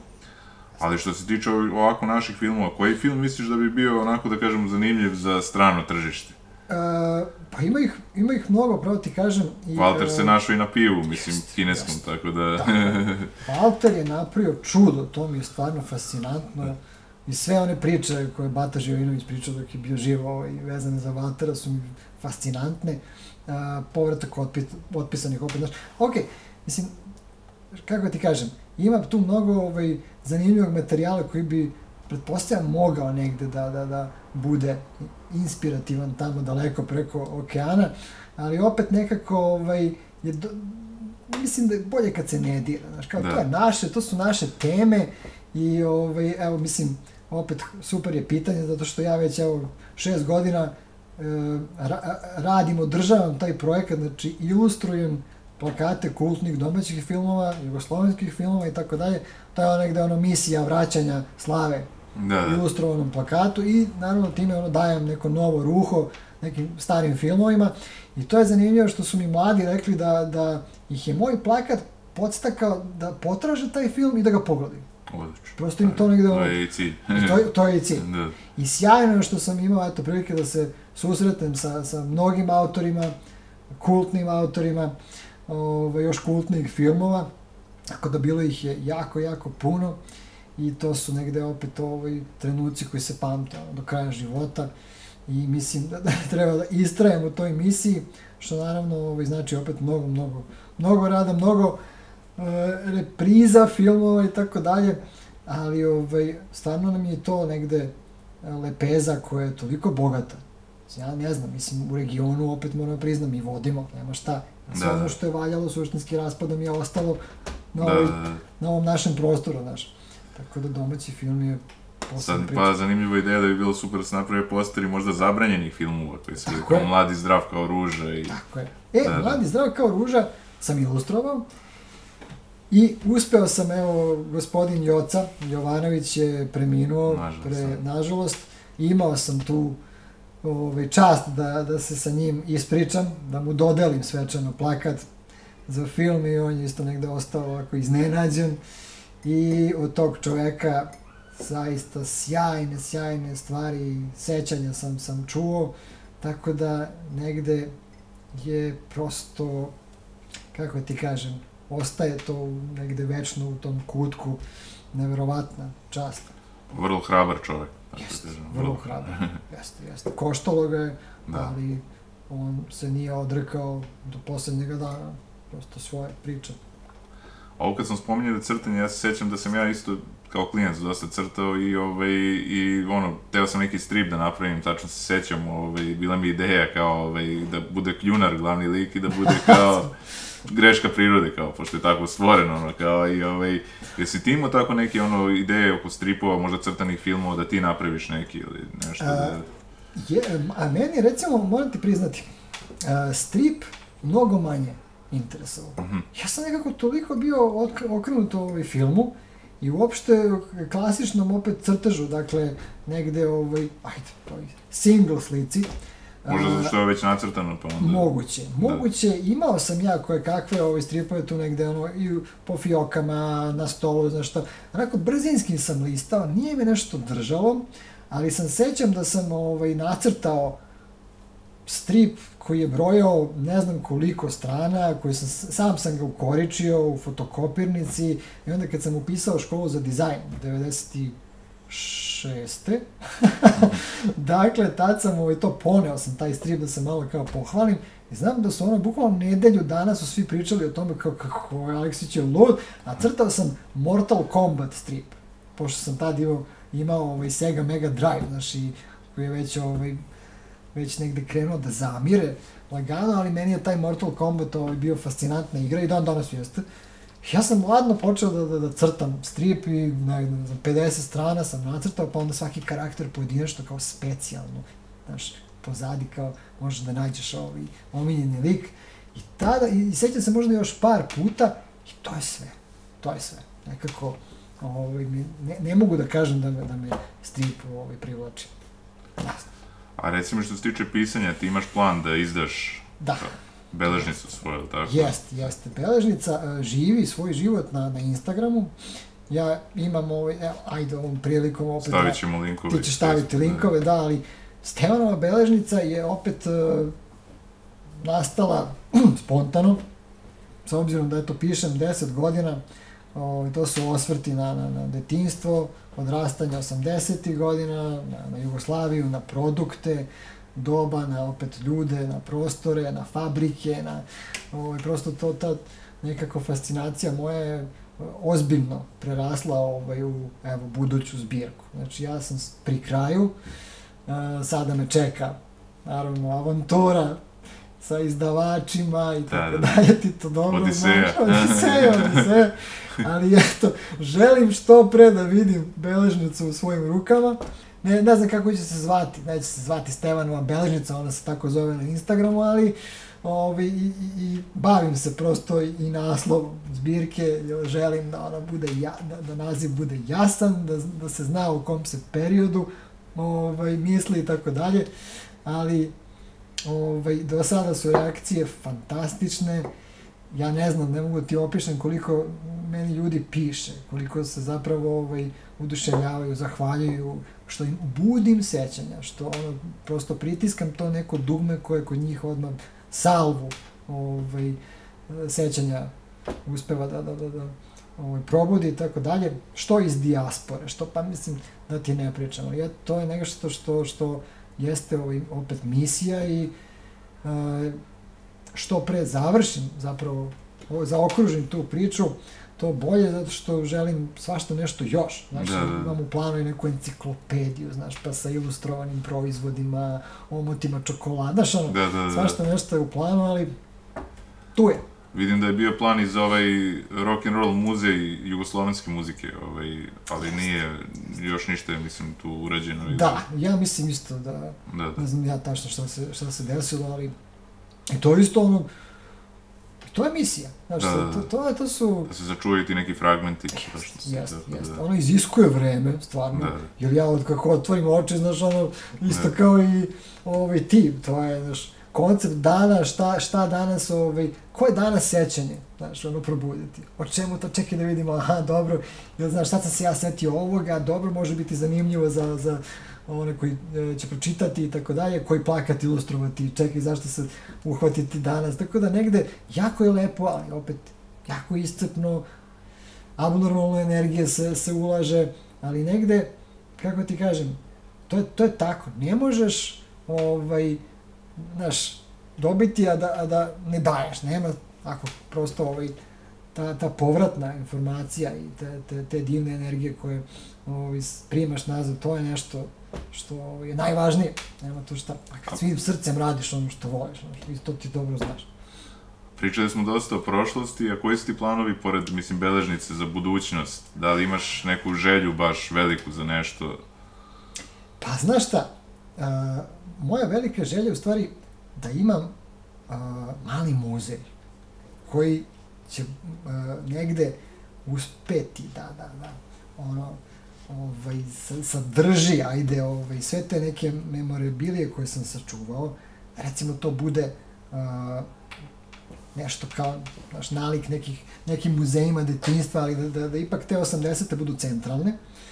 ali što se tiče ovako naših filmova, koji film misliš da bi bio onako, da kažem, zanimljiv za strano tržište? Uh, pa ima ih, ima ih mnogo, pravo ti kažem. I, Walter se uh, našao i na pivu, mislim, jest, kineskom, jest. tako da... Tako. Walter je napravio čudo, to mi je stvarno fascinantno. Da. I sve one priče koje Bata Živojinović pričao dok je bio živo i vezane za Waltera su mi fascinantne. Uh, povratak otpis, otpisanih opet, znaš. Ok, mislim, kako ti kažem, ima tu mnogo ovaj, zanimljivog materijala koji bi, pretpostavljam, mogao negde da, da, da bude inspirativan tamo daleko preko okeana, ali opet nekako ovaj, je do, mislim da je bolje kad se ne dira, znaš, kao da. To je naše, to su naše teme i ovaj, evo, mislim, opet super je pitanje, zato što ja već evo šest godina e, ra, radim, održavam taj projekat, znači ilustrujem plakate kultnih domaćih filmova, jugoslovenskih filmova i tako dalje. To je ono gde ono misija vraćanja slave da, da. ilustrovanom plakatu i naravno time ono dajem neko novo ruho nekim starim filmovima i to je zanimljivo što su mi mladi rekli da, da ih je moj plakat podstakao da potraže taj film i da ga pogledaju. Odlično. Prosto im to negde... To je i cilj. to, to je i cilj. Da. I sjajno je što sam imao eto, prilike da se susretnem sa, sa mnogim autorima, kultnim autorima, ove, još kultnih filmova, tako da bilo ih je jako, jako puno i to su negde opet ovaj, trenuci koji se pamte do kraja života i mislim da, da treba da istrajem u toj misiji, što naravno ovaj, znači opet mnogo, mnogo, mnogo rada, mnogo e, repriza filmova i tako dalje, ali ovaj, stvarno nam je to negde lepeza koja je toliko bogata. Ja ne znam, mislim, u regionu opet moram priznam i vodimo, nema šta. Sve da. Ono što je valjalo suštinski raspadom je ostalo na, ovoj, da, da. na ovom našem prostoru, znaš. Tako da domaći film je posebno priča. Pa zanimljiva ideja da bi bilo super da se naprave posteri možda zabranjenih filmova koji su kao Mladi zdrav kao ruža. I... Tako je. E, da, Mladi da. zdrav kao ruža sam ilustrovao i uspeo sam, evo, gospodin Joca Jovanović je preminuo, nažalost, pre, nažalost i imao sam tu Ove, čast da, da se sa njim ispričam, da mu dodelim svečano plakat za film i on je isto negde ostao ovako iznenađen i od tog čoveka zaista sjajne, sjajne stvari, sećanja sam, sam čuo, tako da negde je prosto, kako ti kažem, ostaje to negde večno u tom kutku, neverovatna čast. Vrlo hrabar čovjek. Jeste, vrlo hrabar, jeste, jeste. Koštalo ga je, da. Ali on se nije odrekao do posljednjega dana, prosto svoje priče. Ovo kad sam spominjao da crtanje, ja se sjećam da sam ja isto kao klinac dosta crtao i, ovaj, i ono, teo sam neki strip da napravim, tačno se sjećam, ovaj, bila mi ideja kao ovaj, da bude kljunar glavni lik i da bude kao greška prirode, kao, pošto je tako stvoreno, ono, kao, i ovaj, jesi ti imao tako neke, ono, ideje oko stripova, možda crtanih filmova, da ti napraviš neki ili nešto a, da... Je, a meni, recimo, moram ti priznati, a, strip mnogo manje interesovao. Mm-hmm. Ja sam nekako toliko bio okrenut u ovaj filmu i uopšte klasičnom opet crtežu, dakle, negde ovaj, ajde, ovaj, single slici. Možda zato što je već nacrtano, pa onda... Moguće, moguće, da. Imao sam ja koje kakve ovaj, stripove tu negde, ono, i po fiokama, na stolu, znaš šta, onako brzinski sam listao, nije me nešto držalo, ali sam sećam da sam ovaj, nacrtao strip koji je brojao ne znam koliko strana, koji sam, sam sam ga ukoričio u fotokopirnici i onda kad sam upisao školu za dizajn, devedeset šeste dakle, tad sam ovaj, to poneo sam taj strip da se malo kao pohvalim i znam da su ono, bukvalno nedelju dana su svi pričali o tome kao kako je Aleksić je lud, a crtao sam Mortal Kombat strip, pošto sam tad imao, imao ovaj, Sega Mega Drive, znaš, i koji je već ovaj, već negde krenuo da zamire lagano, ali meni je taj Mortal Kombat ovaj, bio fascinantna igra i dan danas jeste. Ja sam ladno počeo da, da, da crtam strip i ne, za pedeset strana sam nacrtao, pa onda svaki karakter pojedinačno kao specijalno, znaš, pozadi kao možeš da nađeš ovaj omiljeni lik. I tada, i, i sećam se možda još par puta i to je sve, to je sve. Nekako, ovaj, ne, ne mogu da kažem da me, da me strip ovaj, privlači. Jasno. A recimo što se tiče pisanja, ti imaš plan da izdaš da. beležnicu svoju, tako? Jeste, jeste. Beležnica živi svoj život na, na Instagramu. Ja imam ovaj, evo, ajde ovom prilikom opet... Stavit ćemo linkove. Ti ćeš staviti linkove, da, ali Stevanova beležnica je opet uh, nastala spontano, s obzirom da je to pišem deset godina, o, to su osvrti na, na, na detinjstvo, odrastanje osamdesetih godina, na, na Jugoslaviju, na produkte, doba, na opet ljude, na prostore, na fabrike, na ovaj, prosto to, ta nekako fascinacija moja je ozbiljno prerasla ovaj, u evo, buduću zbirku. Znači ja sam pri kraju, uh, sada me čeka naravno avantura sa izdavačima i tako da, da. dalje, ti to dobro Odiseja. znaš, Odiseja, Odiseja, ali eto, želim što pre da vidim beležnicu u svojim rukama. Ne, ne znam kako će se zvati, neće se zvati Stevanova beležnica, ona se tako zove na Instagramu, ali ovi, i, i, i bavim se prosto i, i naslovom zbirke, želim da ona bude, ja, da, da naziv bude jasan, da, da se zna u kom se periodu ovaj, misli i tako dalje, ali ovaj, do sada su reakcije fantastične, ja ne znam, ne mogu ti opišem koliko meni ljudi piše, koliko se zapravo ovaj, uduševljavaju, zahvaljuju, što im budim sećanja, što ono, prosto pritiskam to neko dugme koje kod njih odmah salvu ovaj, sećanja uspeva da, da, da, da ovaj, probudi i tako dalje, što iz dijaspore, što pa mislim da ti ne pričamo. Ja, to je nešto što, što jeste ovaj, opet misija i uh, što pre završim zapravo, zaokružim tu priču, to bolje, zato što želim svašta nešto još. Znači, da, da. Imam u planu i neku enciklopediju, znaš, pa sa ilustrovanim proizvodima, omotima čokolada, znaš, ono, da, da, da. Svašta nešto je u planu, ali tu je. Vidim da je bio plan iz ovaj rock and roll muzej jugoslovenske muzike, ovaj, ali nije još ništa, mislim, tu urađeno. Da, ja mislim isto da, da, da. Ne znam ja tačno šta se, šta se desilo, ali i to je isto ono, to je misija, znaš, da, da, to, to, to su... Da se sačuvaju ti neki fragmenti. Jest, jest, jest. Ono iziskuje vreme, stvarno, da. Jer ja od kako otvorim oči, znaš, ono, isto da. Kao i ovaj tim, to je, znaš, koncept dana, šta, šta danas, ovaj, ko je danas sećanje, znaš, ono, probuditi. O čemu to, čekaj da vidimo, aha, dobro, ili znaš, šta sam se ja setio ovoga, dobro, može biti zanimljivo za, za one koji e, će pročitati i tako dalje, koji plakat ilustrovati, čekaj, zašto se uhvatiti danas, tako da negde, jako je lepo, ali opet, jako iscrpno, abnormalno energije se, se ulaže, ali negde, kako ti kažem, to je, to je tako, ne možeš, ovaj, znaš, dobiti, a da, a da ne daješ, nema, ako prosto ovaj, ta, ta povratna informacija i te, te, te divne energije koje ovaj, primaš nazad, to je nešto što ovaj, je najvažnije, nema to šta, a kad svim srcem radiš ono što voliš, ono, i to ti dobro znaš. Pričali smo dosta o prošlosti, a koji su ti planovi pored, mislim, beležnice za budućnost? Da li imaš neku želju baš veliku za nešto? Pa, znaš šta, a, moja velika želja je u stvari da imam a, mali muzej koji će a, negde uspeti da, da, da, ono, ovaj, sadrži, ajde, ovaj, sve te neke memorabilije koje sam sačuvao, recimo to bude a, nešto kao, znaš, nalik nekih, nekim muzejima detinjstva, ali da, da, da ipak te osamdesete budu centralne,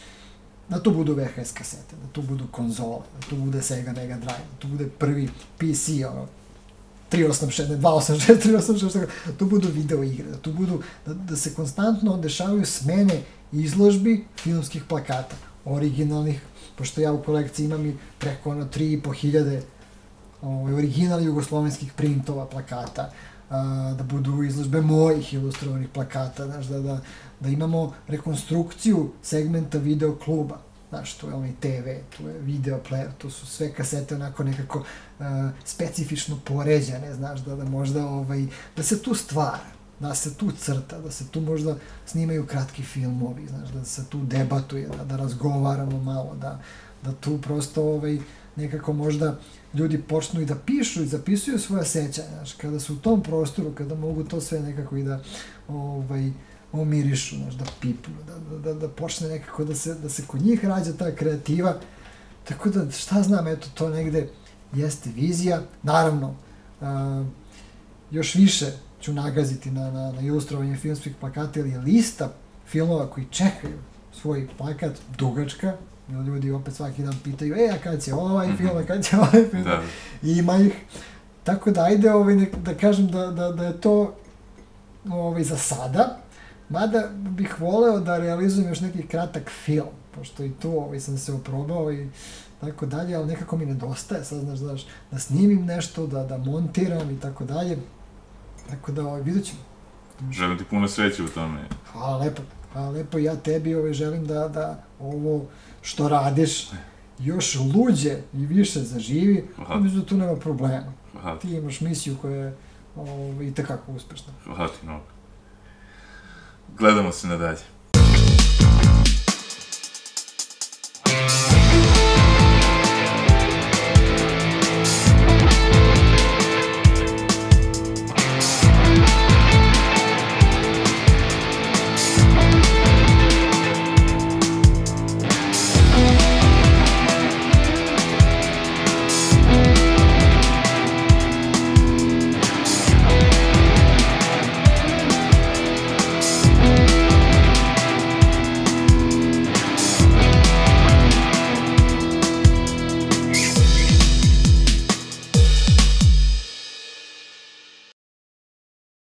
da tu budu ve ha es kasete, da tu budu konzole, da tu bude Sega Mega Drive, da tu bude prvi pe ce, ono, tri osam šest, dva osam šest, tri osam šest, da tu budu video igre, da tu budu, da, da se konstantno dešavaju smene izložbi filmskih plakata, originalnih, pošto ja u kolekciji imam i preko ono tri i po hiljade ovaj, original jugoslovenskih printova plakata, a, da budu izložbe mojih ilustrovanih plakata, znaš, da, da, da imamo rekonstrukciju segmenta video kluba, znaš, tu je onaj te ve, tu je video player, tu su sve kasete onako nekako uh, specifično poređane, znaš, da, da možda, ovaj, da se tu stvara, da se tu crta, da se tu možda snimaju kratki filmovi, znaš, da se tu debatuje, da, da razgovaramo malo, da, da tu prosto ovaj, nekako možda ljudi počnu i da pišu i zapisuju svoja sećanja, znaš, kada su u tom prostoru, kada mogu to sve nekako i da ovaj, omirišu, znaš, da pipnu, da, da, da počne nekako da se, da se kod njih rađa ta kreativa, tako da, šta znam, eto, to negde jeste vizija, naravno, a, još više ću nagaziti na, na, na ilustrovanje filmskih plakata, ili je lista filmova koji čekaju svoj plakat dugačka, ljudi opet svaki dan pitaju, e, a kad će ovaj film, a kad će ovaj film, da. Ima ih, tako da ajde ovaj, da kažem da, da, da je to ovaj, za sada, mada bih voleo da realizujem još neki kratak film, pošto i tu ovaj, sam se oprobao i tako dalje, ali nekako mi nedostaje, sad znaš, znaš, da snimim nešto, da, da montiram i tako dalje, tako da ovaj, vidjet ćemo. Želim ti puno sreće u tome. Hvala lepo, hvala lepo, ja tebi ovaj, želim da, da ovo što radiš još luđe i više zaživi, među tu nema problema. Aha. Ti imaš misiju koja je ovaj, i tekako uspešna. Hvala ti mnogo. Gledamo se nadalje.